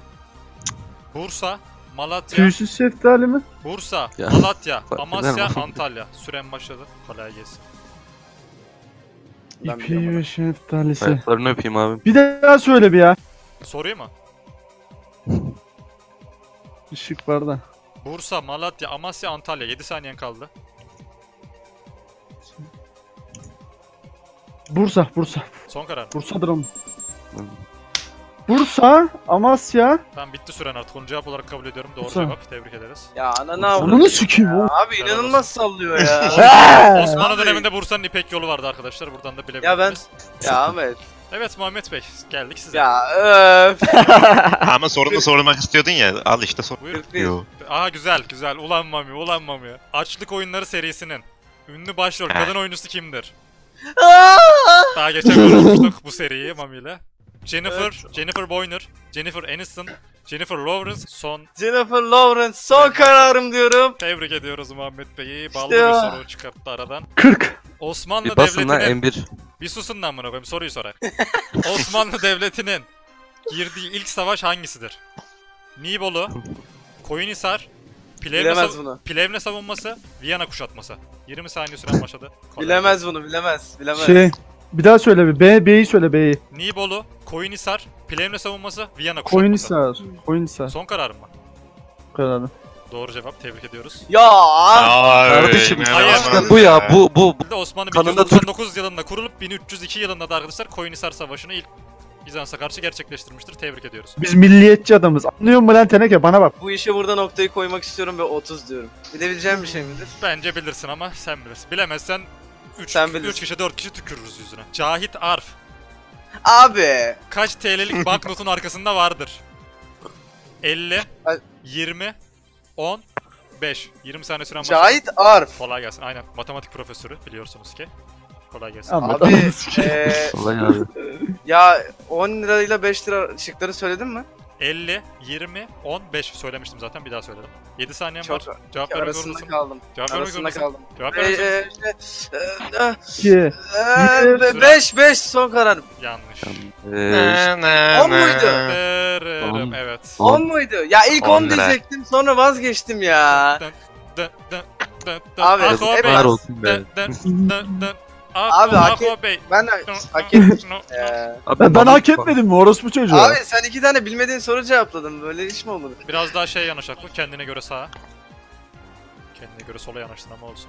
Bursa, Malatya, tüysüz şeftali mi? Bursa, Ya, Malatya, fark Amasya, eder mi? Antalya. Süren başladı. Kolay gelsin. Ben İpeği biliyorum ve şeftalisi. Ayaklarını öpeyim abi. Bir daha söyle bir ya. Soruyu mu? Işık var da. Bursa, Malatya, Amasya, Antalya. yedi saniyen kaldı. Bursa, Bursa. Son karar. Bursa'dır onun. Bursa, Amasya. Tamam, bitti süren artık. Onu cevap olarak kabul ediyorum. Doğru Bursa. cevap. Tebrik ederiz. Ya ananı avradım. Onu sikeyim oğlum. Abi Helal inanılmaz sallıyor ya. Eee! Osmanlı Abi. döneminde Bursa'nın İpek yolu vardı arkadaşlar. Buradan da Ya bilebilirsiniz. ben- ya Ahmet. Evet Muhammed Bey, geldik size. Ya öf. Ama sorunu sormak istiyordun ya. Al işte sor. Buyur. kırk bir. Yo. Aha güzel güzel. Ulan Mami, ulan Mami. Açlık Oyunları serisinin ünlü başrol Heh. kadın oyuncusu kimdir? Aa! Daha geçen konuşmuştuk bu seriyi Mami ile. Jennifer, Jennifer Boyner, Jennifer Aniston, Jennifer Lawrence, son. Jennifer Lawrence son kararım diyorum. Tebrik ediyoruz Muhammed Bey'i. Ballı İşte bir ya. soru çıkarttı aradan. kırk. Osmanlı Bir basın lan Devleti'nin... M bir. Bir susun lan buna koyayım, soruyu sorar. Osmanlı Devleti'nin girdiği ilk savaş hangisidir? Nibolu, Koyunhisar, Plevne, Bilemez sav- bunu. Plevne savunması, Viyana kuşatması. yirmi saniye süren başladı. Kolay Bilemez bunu, bilemez. Bilemez. Şey. Bir daha söyle bir. B, B'yi söyle B'yi. gelsin. Nibolu, Koyunhisar, Plevne savunması, Viyana kuşatması. Koyunhisar. Koyunhisar. Son kararım mı? Kararı. Doğru cevap, tebrik ediyoruz. Ya. Kardeşim, hayır. İşte bu ya bu bu. bu. Bir de Osmanlı Kanında bin dokuz yüz doksan dokuz yılında kurulup bin üç yüz iki yılında da arkadaşlar Koyunhisar Savaşı'nı ilk Bizans'a karşı gerçekleştirmiştir. Tebrik ediyoruz. Biz milliyetçi adamız. Anlıyor musun lan teneke? Bana bak. Bu işe burada noktayı koymak istiyorum ve otuz diyorum. Bilebileceğim bir şey midir? Bence bilirsin ama sen bilirsin. Bilemezsen Sen üç bilirsin. kişi dört kişi tükürürüz yüzüne. Cahit Arf Abi. kaç T L'lik banknotun arkasında vardır? elli, Ay- yirmi, on, beş. yirmi saniye süren başladı. Cahit Arf. Kolay gelsin. Aynen. Matematik profesörü biliyorsunuz ki. Kolay gelsin. Ahmet, Abi. ananı sikeyim. eee Vallahi abi. ya on lirayla beş lira şıkları söyledin mi? elli, yirmi, on, beş söylemiştim zaten, bir daha söyledim. yedi saniyem Çok var. Cevap vermek arasında zorundasın. kaldım. Cevap vermek Arasında zorundasın. kaldım. Cevap Eee vermek zorundasın. eee, İki. eee, beş beş son kararım. Yanlış. Ee, On muydu? Dırırım, On. evet. On. on muydu? Ya ilk On on lira. diyecektim sonra vazgeçtim ya. Dın, dın, dın, dın, dın. Abi, Ako hep- Bey. var olsun be. Dın, dın, dın, dın. Ako, Abi, hak Ako et- Bey. Ben de Dın, hak dın, ettim. dın, dın. Eee, Abi, Ben, ben bana- hak etmedim mi? Orospu çocuğu. Abi sen iki tane bilmediğin soru cevapladın. Böyle iş mi olur? Biraz daha şey yanaşak bu. Kendine göre sağa. Kendine göre sola yanaştın ama olsun.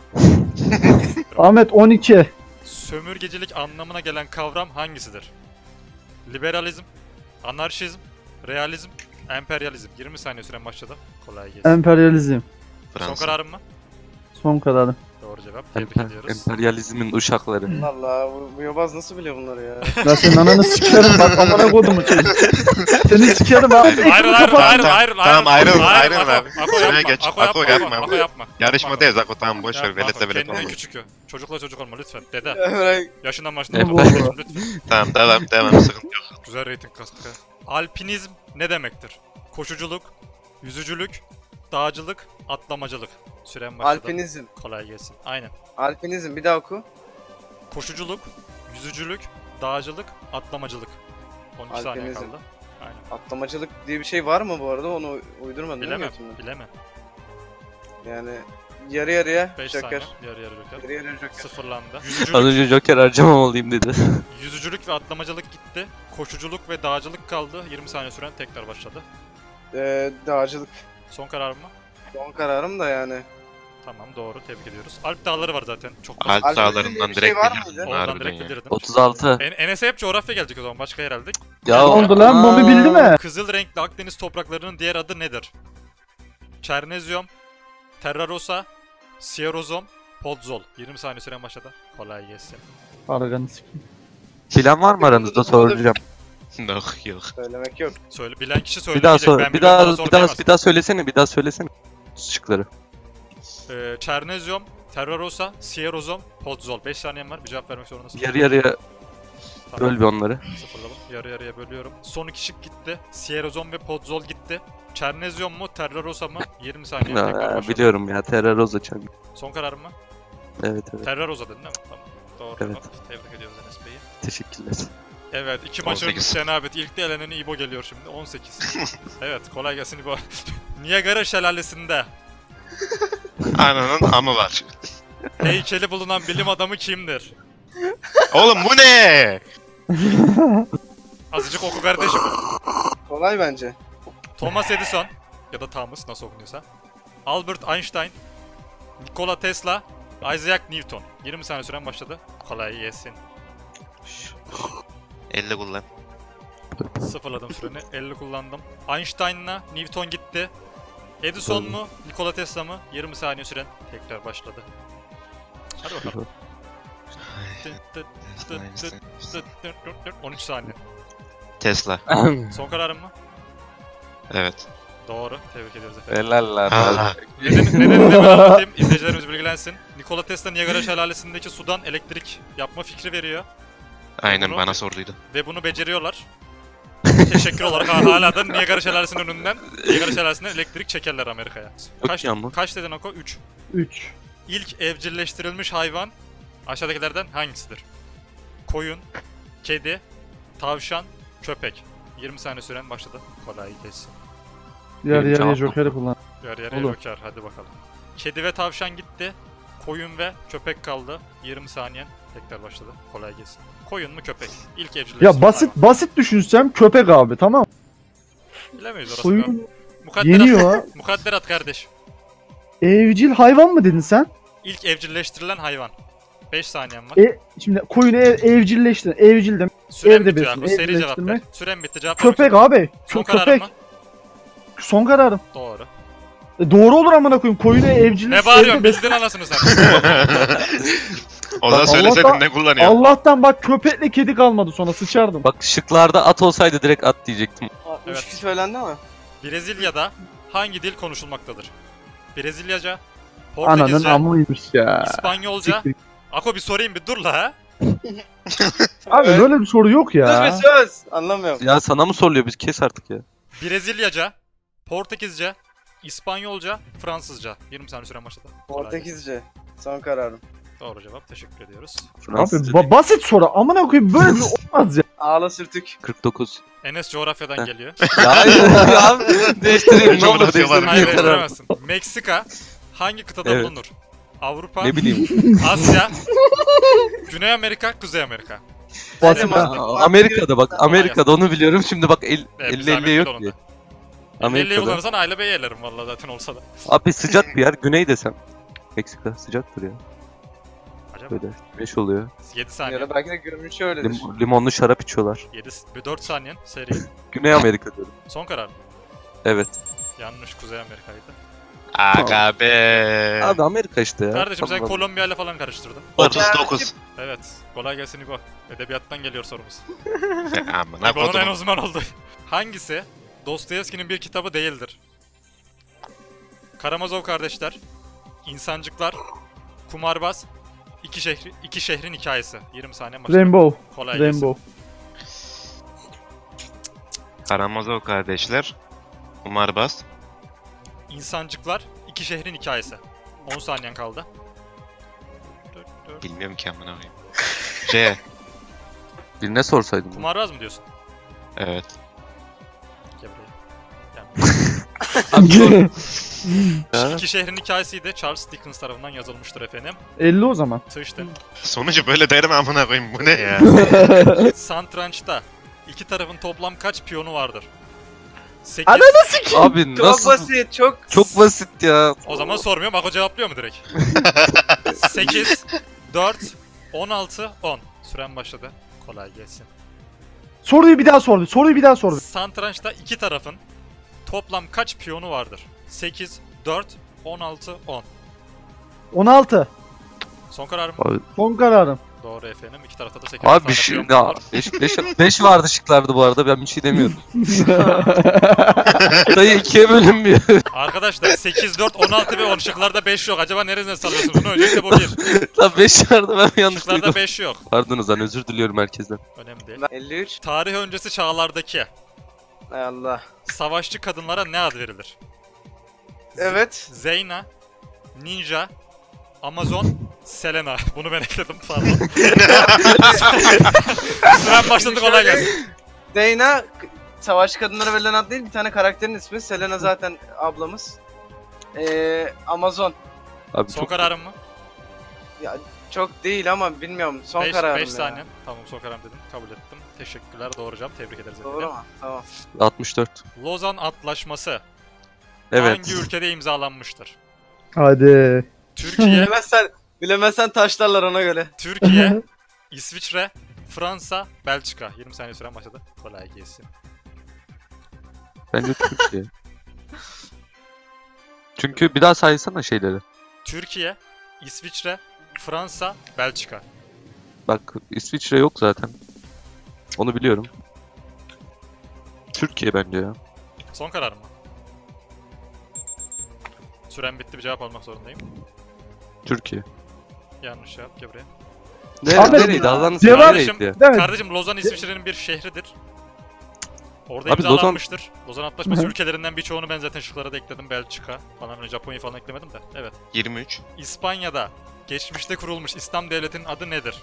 Ahmet on iki. Sömürgecilik anlamına gelen kavram hangisidir? Liberalizm, anarşizm, realizm, emperyalizm. yirmi saniye süren başladı. Kolay gelsin. Emperyalizm. Son Fransa. kararın mı? Son kararı. Doğru Doğru cevap. Tebrik Emper- ediyoruz. emperyalizmin uşakları. Allah bu, bu yobaz nasıl biliyor bunları ya? Ben senin ananı sikerim bak amına kodumu çocuk. Seni sikerim abi. Ayrıl ayrıl ayrıl ayrıl ayrıl. Tamam, ayrıl, ayrıl Ako, abi. Ako Şuraya yapma. geç. Ako Ako yapma. yapma. Ako yapma. Yarışmadayız Ako, tamam boş ver. Yapma, Veletle Ako. velet Kendine olma. küçük. Çocukla çocuk olma lütfen. Dede. Bırak. Yaşından başından Hep- babacığım lütfen. Tamam devam devam, sıkıntı yok. Güzel rating kastık ha. Alpinizm ne demektir? Koşuculuk, yüzücülük, dağcılık, atlamacılık. Süren başladı. Alpinizm. Kolay gelsin. Aynen. Alpinizm bir daha oku. Koşuculuk, yüzücülük, dağcılık, atlamacılık. on iki saniye Alpinizm. kaldı. Aynen. Atlamacılık diye bir şey var mı bu arada? Onu uydurmadın değil mi Bilemem. götümden? Bilemem. Yani yarı yarıya beş saniye. Joker. Yarı yarı joker. Yarı yarıya Joker. Sıfırlandı. Az Yüzücülük, önce Joker harcamamalıyım dedi. yüzücülük ve atlamacılık gitti. Koşuculuk ve dağcılık kaldı. yirmi saniye süren tekrar başladı. Ee, dağcılık. Son karar mı? Son kararım da yani. Tamam doğru. Tebrik ediyoruz. Alp dağları var zaten. Çok basit. Alp Alpinizm diye dağlarından bir şey direkt var bilirdin mıydı? Oradan harbiden direkt ya. bilirdin. otuz altı. En Enes'e hep coğrafya gelecek o zaman. Başka herhalde. Ya Ne oldu lan? Mami bildi mi? Kızıl renkli Akdeniz topraklarının diğer adı nedir? Çernezyum, Terra Rosa, Sierozom, Podzol. yirmi saniye süren başladı. Kolay gelsin. Araganı sikeyim. Bilen var mı aranızda soracağım. Yok yok. Söylemek yok. Söyle, bilen kişi Bir söyleyecek. daha sor. Ben Bir biliyorum, daha bana sor bir daha diyemez. bir daha söylesene. Bir daha söylesene. Şıkları. Ee, Çernezyum, Terra Rosa, Sierozom, Podzol. beş saniyen var. Bir cevap vermek zorundasın. Yarı yarıya Tamam. böl bir onları. Sıfırladım. Yarı yarıya bölüyorum. Son iki şık gitti. Sierozom ve Podzol gitti. Çernezyum mu, Terra Rosa mı? yirmi saniye tekrar Ya, başladı. biliyorum ya. Terra Rosa çan. Son karar mı? Evet evet. Terra Rosa dedin değil mi? Tamam. Doğru. Evet. Cevap. Tebrik ediyoruz Enes Bey'i. Teşekkürler. Evet, iki on maçın sekiz. cenabet. İlkte elenen İbo geliyor şimdi. on sekiz. Evet, kolay gelsin İbo. Niagara Şelalesi'nde Ananın amı var. heykeli bulunan bilim adamı kimdir? Oğlum bu ne? Azıcık oku kardeşim. Kolay bence. Thomas Edison ya da Thomas nasıl okunuyorsa. Albert Einstein, Nikola Tesla, Isaac Newton. yirmi saniye süren başladı. Kolay gelsin. elli kullan. Sıfırladım süreni. elli kullandım. Einstein'la Newton gitti. Edison mu? Nikola Tesla mı? yirmi saniye süren tekrar başladı. Hadi bakalım. on üç saniye. Tesla. Son kararın mı? Evet. Doğru. Tebrik ediyoruz efendim. Helal lan. Ha. Nedeni, nedenini de ben anlatayım. İzleyicilerimiz bilgilensin. Nikola Tesla Niagara Şelalesi'ndeki sudan elektrik yapma fikri veriyor. Aynen Doğru. bana sorduydu. Ve bunu beceriyorlar. Teşekkür olarak hala da Niagara Şelalesi'nin önünden Niagara Şelalesi'nden elektrik çekerler Amerika'ya. Kaç, iyi ama. kaç dedin Ako? üç. üç. İlk evcilleştirilmiş hayvan aşağıdakilerden hangisidir? Koyun, kedi, tavşan, köpek. yirmi saniye süren başladı. Kolay gelsin. Yarı Benim yarıya cevap Joker'i kullan. Yarı yarıya Olur. joker. Hadi bakalım. Kedi ve tavşan gitti. Koyun ve köpek kaldı. yirmi saniyen tekrar başladı. Kolay gelsin. Koyun mu köpek? İlk evcilleştirilmiş Ya basit hayvan. basit düşünsem köpek abi tamam. Bilemeyiz orasını. Koyun Mukadderat, yeniyor. mukadderat kardeş. Evcil hayvan mı dedin sen? İlk evcilleştirilen hayvan. beş saniyen var. E, şimdi koyunu ev, evcilleştirin. Evcil demek. Süren evde bitiyor besin, Ako. Seri cevap ver. evcilleştirmek. Süren bitti. Cevap Köpek vermek abi. Son Kö- kararın köpek. mı? Son kararım. Doğru. E, doğru olur amına koyayım. Koyunu evcilleştir. Ne bağırıyorsun? evde besin- Bildin anasını sen. O da Bak, söyleseydin Allah'tan- ne kullanıyor? Allah'tan bak köpekle kedi kalmadı sonra sıçardım. Bak şıklarda at olsaydı direkt at diyecektim. Aa, Evet. Üç kişi söylendi ama. Brezilya'da hangi dil konuşulmaktadır? Brezilyaca, Ananın Portekizce, amıymış ya. İspanyolca. Siktir. Ako bir sorayım bir dur la ha. Abi Evet. böyle bir soru yok ya. Söz bir söz. Anlamıyorum. Ya sana mı soruluyor, biz kes artık ya. Brezilyaca, Portekizce, İspanyolca, Fransızca. yirmi saniye süren başladı. Kolay gelsin. Portekizce. Son kararım. Doğru cevap. Teşekkür ediyoruz. Abi Fransızca ba- değil. basit soru. Amına koyayım böyle bir olmaz ya. Ağla sürtük. kırk dokuz. Enes coğrafyadan Heh. geliyor. Ya ya değiştireyim ne olur Coğrafya değiştireyim. var. Hayır yeter abi. değiştiremezsin. Meksika hangi kıtada Evet. bulunur? Avrupa, Ne bileyim. Asya, Güney Amerika, Kuzey Amerika. Basit Hadi ha. bakalım. Amerika'da bak, Amerika'da onu biliyorum. Şimdi bak el, Evet, elli zahmet elli değil yok onun diye. da. elli elliyi Amerika'da. kullanırsan aile beyi yerim vallahi zaten olsa da. Abi sıcak bir yer, güney desem. Meksika sıcaktır ya. Acaba Böyle güneş oluyor. yedi Ya saniye. da belki de görünüşü öyledir. Lim- limonlu şarap içiyorlar. yedi, dört saniyen seri. Güney Amerika diyorum. Son karar. Evet. Yanlış, Kuzey Amerika'ydı. Aga be. Abi Amerika işte ya. Kardeşim sen Tamam. Kolombiya ile falan karıştırdın. otuz dokuz. Evet. Kolay gelsin İbo. Edebiyattan geliyor sorumuz. Amına İbo'nun en kodum. uzman oldu. Hangisi Dostoyevski'nin bir kitabı değildir? Karamazov kardeşler, İnsancıklar, Kumarbaz, iki şehri, iki şehrin hikayesi. yirmi saniye başladı. Rainbow. Kolay gelsin. Rainbow. Karamazov kardeşler. Kumarbaz. İnsancıklar, iki şehrin hikayesi. on saniyen kaldı. Dört, dört. Bilmiyorum ki amına koyayım. C. Birine sorsaydım. Kumarbaz mı diyorsun? Evet. Gel buraya. Yani, Ya. iki şehrin hikayesi de Charles Dickens tarafından yazılmıştır efendim. elli o zaman. Sıçtı. Sonucu böyle derim amına koyayım. Bu ne ya? Satrançta iki tarafın toplam kaç piyonu vardır? sekiz. Ananı sikeyim. Abi Çok nasıl? basit, çok... Çok basit ya. O zaman sormuyorum. Ako cevaplıyor mu direkt? sekiz, dört, on altı, on. Süren başladı. Kolay gelsin. Soruyu bir daha sordu. Soruyu bir daha sordu. Satrançta iki tarafın toplam kaç piyonu vardır? sekiz, dört, on altı, on. on altı. Son kararım. Abi, Son kararım. Doğru efendim. İki tarafta da sekiz abi tane bir şey piyon ya var. beş vardı şıklarda bu arada ben bir şey demiyordum. Dayı ikiye bölünmüyor. Arkadaşlar sekiz, dört, on altı ve on. Şıklarda beş yok. Acaba nereden sallıyorsun bunu? Öncelikle bu bir. Lan beş vardı ben yanlış Şıklarda duydum. beş yok. Pardon Ozan özür diliyorum herkesten. Önemli değil. Ben elli üç. Tarih öncesi çağlardaki Hay Allah. savaşçı kadınlara ne ad verilir? Evet. Zeyna, Ninja, Amazon, Selena. Bunu ben ekledim pardon. Süren başladı kolay gelsin. Dayna savaş kadınlara verilen ad değil, bir tane karakterin ismi. Selena zaten ablamız. Ee, Amazon. Abi Son çok kararım mı? Ya çok değil ama bilmiyorum. Son beş kararım ya. saniye. Tamam son kararım dedim. Kabul ettim. Teşekkürler doğru cevap. Tebrik ederiz. Doğru efendim. mu? Tamam. altmış dört. Lozan Antlaşması Evet. hangi ülkede imzalanmıştır? Hadi. Türkiye, Bilemezsen, bilemezsen taşlarlar ona göre. Türkiye, İsviçre, Fransa, Belçika. yirmi saniye süren başladı. Kolay gelsin. Bence Türkiye. Çünkü bir daha saysana şeyleri. Türkiye, İsviçre, Fransa, Belçika. Bak İsviçre yok zaten. Onu biliyorum. Türkiye bence ya. Son karar mı? Süren bitti, bir cevap almak zorundayım. Türkiye. Yanlış cevap, gel buraya. Ne, Abi, nereydi? Allah'ın cevap- Kardeşim, nereydi? Evet. kardeşim Lozan İsviçre'nin bir şehridir. Orada Abi, imzalanmıştır. Lozan Antlaşması Hı hı. ülkelerinden birçoğunu ben zaten şıklara da ekledim. Belçika falan, hani Japonya falan eklemedim de. Evet. yirmi üç. İspanya'da geçmişte kurulmuş İslam devletinin adı nedir?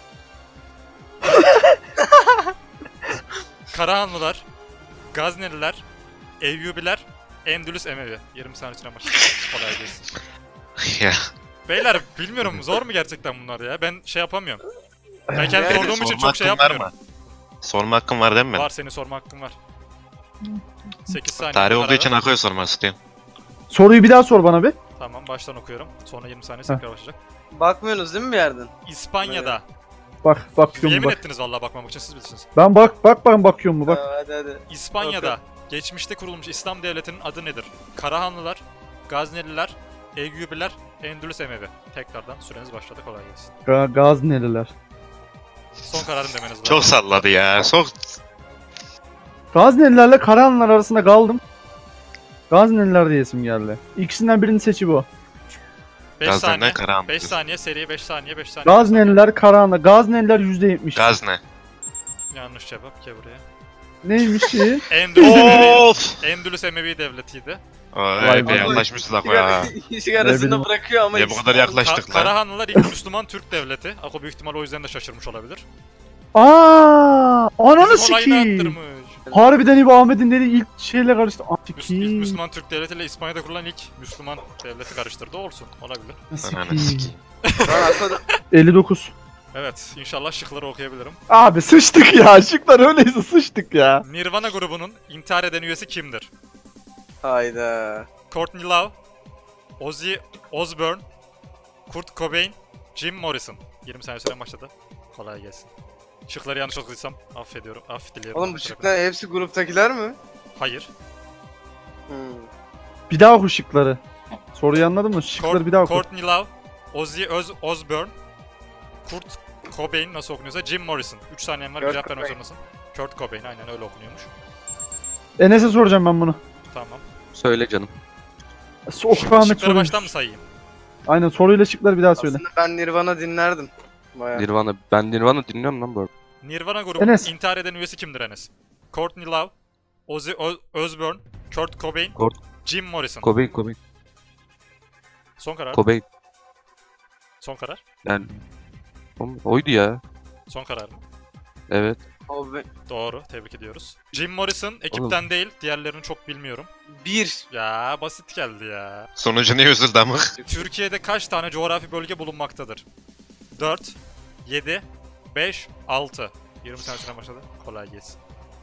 Karahanlılar, Gazneliler, Eyyubiler, Endülüs Emevi. yirmi saniye süren başladı. Kolay gelsin. Ya. Beyler bilmiyorum, zor mu gerçekten bunlar ya? Ben şey yapamıyorum. Ben kendi Yani sorduğum için Sorma çok şey hakkım var yapmıyorum. mı? Sorma hakkım var değil mi? Var, seni sorma hakkın var. sekiz saniye. Tarih olduğu karar için ver. Ako'ya sormak istiyorum. Soruyu bir daha sor bana bir. Tamam, baştan okuyorum. Sonra yirmi saniye tekrar başlayacak. Bakmıyorsunuz değil mi bir yerden? İspanya'da. Bak bakıyorum mu Yemin bak. ettiniz vallahi bakmamak için, siz bilirsiniz. Ben bak bak bak bakıyorum mu bak. Ha, hadi hadi. İspanya'da geçmişte kurulmuş İslam devletinin adı nedir? Karahanlılar, Gazneliler, Eyyubiler, Endülüs Emevi. Tekrardan süreniz başladı, kolay gelsin. Ga Gazneliler. Son kararım demeniz lazım. Çok salladı ya. Çok Gaznelilerle Karahanlılar arasında kaldım. Gazneliler diye isim geldi. İkisinden birini seçi bu. beş Gazne'den saniye. Karahanlı. beş saniye seri, beş saniye, beş saniye. Gazneliler Karahanlı. Gazneliler yüzde yetmiş. Gazne. Yanlış cevap, gel buraya. Neymiş ki? Endülüs Emevi, Of! Endülüs Emevi devletiydi. Vay be be. yaklaşmışız Ako ya. İşin arasında bileyim. bırakıyor ama... Niye bu kadar yaklaştık Ka- lan? Karahanlılar ilk Müslüman Türk devleti. Ako büyük ihtimal o yüzden de şaşırmış olabilir. Aa, ananı Bizim olayını sikeyim. attırmış. Harbiden İbo Ahmet'in dediği ilk şeyle karıştı. Aa, Müs- ilk sikeyim. Müslüman Türk devleti ile İspanya'da kurulan ilk Müslüman devleti karıştırdı, olsun. Olabilir. Ananı sikeyim. Lan Ako- elli dokuz. Evet, inşallah şıkları okuyabilirim. Abi sıçtık ya. Şıklar öyleyse sıçtık ya. Nirvana grubunun intihar eden üyesi kimdir? Hayda. Courtney Love, Ozzy Osbourne, Kurt Cobain, Jim Morrison. yirmi saniye süren başladı. Kolay gelsin. Şıkları yanlış okuduysam affediyorum, af diliyorum. Oğlum bu şıklar hepsi gruptakiler mi? Hayır. Hmm. Bir daha oku şıkları. Soruyu anladın mı? Şıkları bir daha oku. Courtney Love, Ozzy Öz Osbourne, Kurt Cobain nasıl okunuyorsa, Jim Morrison. üç saniyen var, bir Kurt cevap vermek Cobain. zorundasın. Kurt Cobain, aynen öyle okunuyormuş. Enes'e soracağım ben bunu. Tamam. Söyle canım. Oku Ahmet Şıkları soruyu. baştan mı sayayım? Aynen soruyla şıkları bir daha söyle. Aslında ben Nirvana dinlerdim. Bayağı. Nirvana. Ben Nirvana dinliyorum lan bu arada. Nirvana grubunun Enes. intihar eden üyesi kimdir Enes? Courtney Love, Ozzy Ö- Osbourne, Kurt Cobain, Kurt- Jim Morrison. Cobain, Cobain. Son karar. Cobain. Son karar. Yani... Oğlum, oydu ya. Son karar mı? Evet. Abi, Doğru. Tebrik ediyoruz. Jim Morrison ekipten değil. Diğerlerini çok bilmiyorum. bir. Ya basit geldi ya. Sonucu ne üzüldü ama? Türkiye'de kaç tane coğrafi bölge bulunmaktadır? dört, yedi, beş, altı. yirmi saniye süren başladı. Kolay gelsin.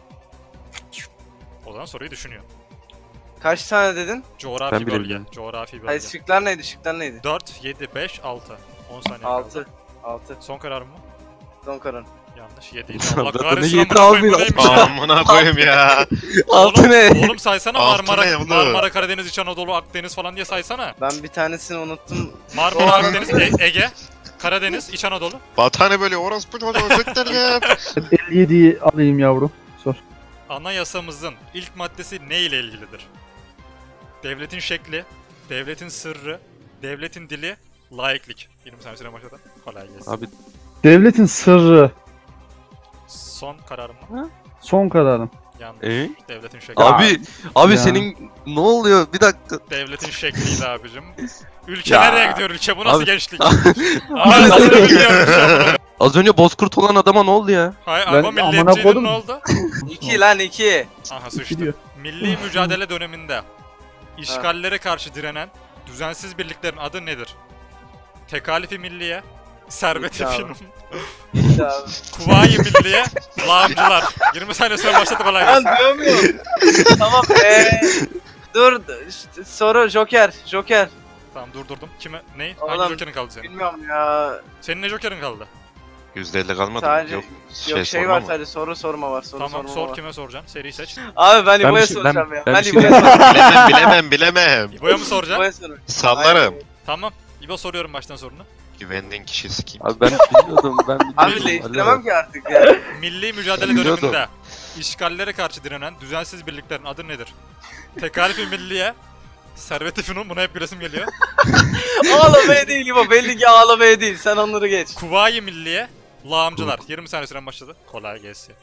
O zaman soruyu düşünüyor. Kaç tane dedin? Coğrafi Ben bile bölge. bilmiyorum. Coğrafi bölge. Hayır şıklar neydi? Şıklar neydi? dört, yedi, beş, altı. on saniye kaldı. altı. altı. Son karar mı? Son karar. Yanlış. yedi. Zaten Allah kahretsin yedi amına koyayım, bu abi. neymiş ya? Amına koyayım ya. Altı Oğlum, ne? oğlum saysana Altı Marmara, ne oğlum? Marmara, Karadeniz, İç Anadolu, Akdeniz falan diye saysana. Ben bir tanesini unuttum. Marmara, Akdeniz, E- Ege, Karadeniz, İç Anadolu. Vatanı böyle orospu çocuklar ya. elli yediyi alayım yavrum. Sor. Anayasamızın ilk maddesi ne ile ilgilidir? Devletin şekli, devletin sırrı, devletin dili, laiklik. yirmi saniye süre başladı. Kolay gelsin. Abi Devletin sırrı. Son kararım mı? Son kararım. Yanlış. Ee? Devletin şekli. Abi abi Ya. senin ne oluyor? Bir dakika. Devletin şekliydi abicim. Ülke Ya. nereye gidiyor ülke? Bu nasıl Abi- gençlik? Abi nasıl bilmiyorum şu an bunu. Az önce Bozkurt olan adama ne oldu ya? Hayır Ben ama amına milliyetçiydin koydum. ne oldu? iki lan iki. Aha Gidiyor. sıçtı. Milli mücadele döneminde işgallere karşı direnen düzensiz birliklerin adı nedir? Tekalifi Milliye, Servet-i Peki abi. Fünun, Ya, Kuvayi Milliye, Lağımcılar. yirmi saniye sonra başladı kolay ben gelsin. duyamıyorum. Tamam eee. Dur işte, soru Joker. Joker. Tamam durdurdum. Kime? Ne? Oğlum, Hangi jokerin kaldı senin? Bilmiyorum ya. Senin ne jokerin kaldı? yüzde elli kalmadı mı? Sadece Yok. yok şey sorma var mı? sadece soru sorma var. Soru Tamam sorma sor var. kime soracaksın? Seri seç. Abi ben Ben İbo'ya bir şey- ben- soracağım ya. ben Ben bir şey- İbo'ya soracağım. Bilemem bilemem bilemem. İbo'ya mı soracaksın? İbo'ya soracağım. Sallarım. Tamam. İbo soruyorum baştan sorunu. Güvendiğin kişisi kim? Abi ben bilmiyordum. Ben bilmiyordum. Abi değiştiremem ki artık ya. Milli mücadele Biliyordum. döneminde işgallere karşı direnen düzensiz birliklerin adı nedir? Tekalifi Milliye, Servet-i Fünun, buna hep gülesim geliyor. Ağlamaya değil İbo. Belli ki ağlamaya değil. Sen onları geç. Kuvayi Milliye, Lağımcılar. yirmi saniye süren başladı. Kolay gelsin.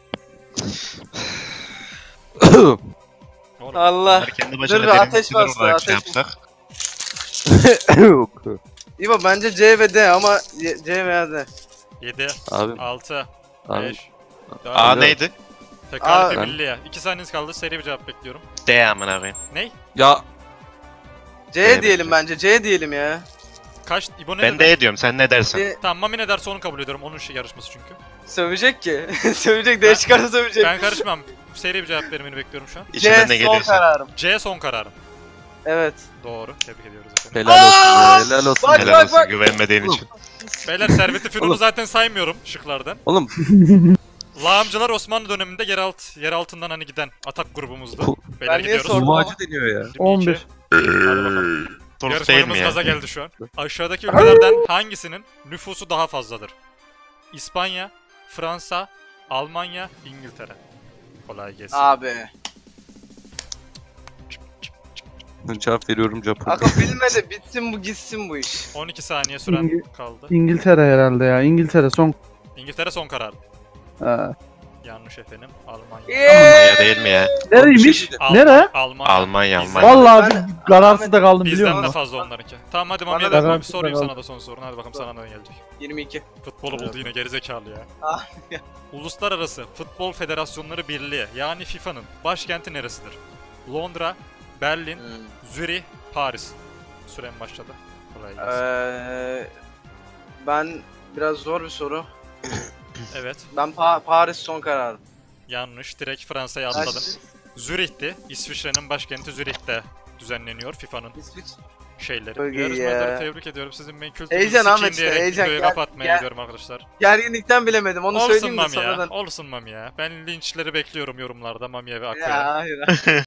Oğlum, Allah. Kendi Dur, başına bir derin ateş bir sinir bastı, olarak şey ateş. yapsak. İbo bence C ve D ama Y- C veya D. yedi, Abi, altı, abi. beş, dört, A neydi? Tekalifi Aa, Milliye. iki saniyeniz kaldı. Seri bir cevap bekliyorum. D amına koyayım. Ney? Ya C Evet. diyelim bence. C diyelim ya. Kaç? İbo ne Ben dedi? D diyorum sen ne dersin? C Tamam Mami ne derse onu kabul ediyorum. Onun şey yarışması çünkü. sövecek ki. Sövecek. D çıkarsa sövecek. Ben karışmam. Seri bir cevap vermeni bekliyorum şu an. İçinden C ne son geliyorsa. kararım. C son kararım. Evet. Doğru. Tebrik ediyoruz efendim. helal olsun. ya, Helal olsun. Bak, ya. Helal bak, olsun bak. güvenmediğin için. Beyler Servet-i Fünun'u Oğlum. zaten saymıyorum şıklardan. Oğlum Lağımcılar Osmanlı döneminde yeralt, yer altından hani giden atak grubumuzdu. Bu- Beyler Ben niye gidiyoruz. sordum? Umacı deniyor ya. yirmi iki. on bir. Hadi bakalım. Turp değil Yarışmacımız mi ya? gaza geldi şu an. Aşağıdaki ülkelerden hangisinin nüfusu daha fazladır? İspanya, Fransa, Almanya, İngiltere. Kolay gelsin. Abi. Cevap veriyorum Japon. Ako bilme de bitsin bu gitsin bu iş. on iki saniye süren İngi- kaldı. İngiltere herhalde ya. İngiltere son. İngiltere son karar. Ha. Yanlış efendim. Almanya. Almanya değil mi ya? Nereymiş? Al- Nere? Almanya. Almanya Bizden- Almanya. Vallahi Ben- bir kararsız da kaldım biliyor Bizden de musun? fazla onlarınki. Tamam hadi Bana Mami'ye da de kararsız sorayım da sana kaldım. da son sorun. Hadi bakalım sana ne gelecek. yirmi iki. Futbolu buldu yine gerizekalı ya. Ah, ya. Uluslararası Futbol Federasyonları Birliği yani FIFA'nın başkenti neresidir? Londra, Berlin, Zürih, Paris. Süren başladı. Kolay gelsin. Ee, ben biraz zor bir soru. Evet. Ben Pa- Paris son kararım. Yanlış. Direkt Fransa'ya atladım. Zürih'ti. İsviçre'nin başkenti Zürih'te düzenleniyor FIFA'nın İsviç. şeyleri. Çok iyi Yarışmacıları ya. tebrik ediyorum. Sizin ben kültürünüzü Heyecan sikeyim Ahmet işte, diyerek heyecan. videoyu Gel, kapatmaya gel. gidiyorum arkadaşlar. Gerginlikten bilemedim. Onu Olsun söyleyeyim de Mami ya. sonradan. Olsun Mami ya. Ben linçleri bekliyorum yorumlarda Mami'ye ve Akı'ya. Ya hayır.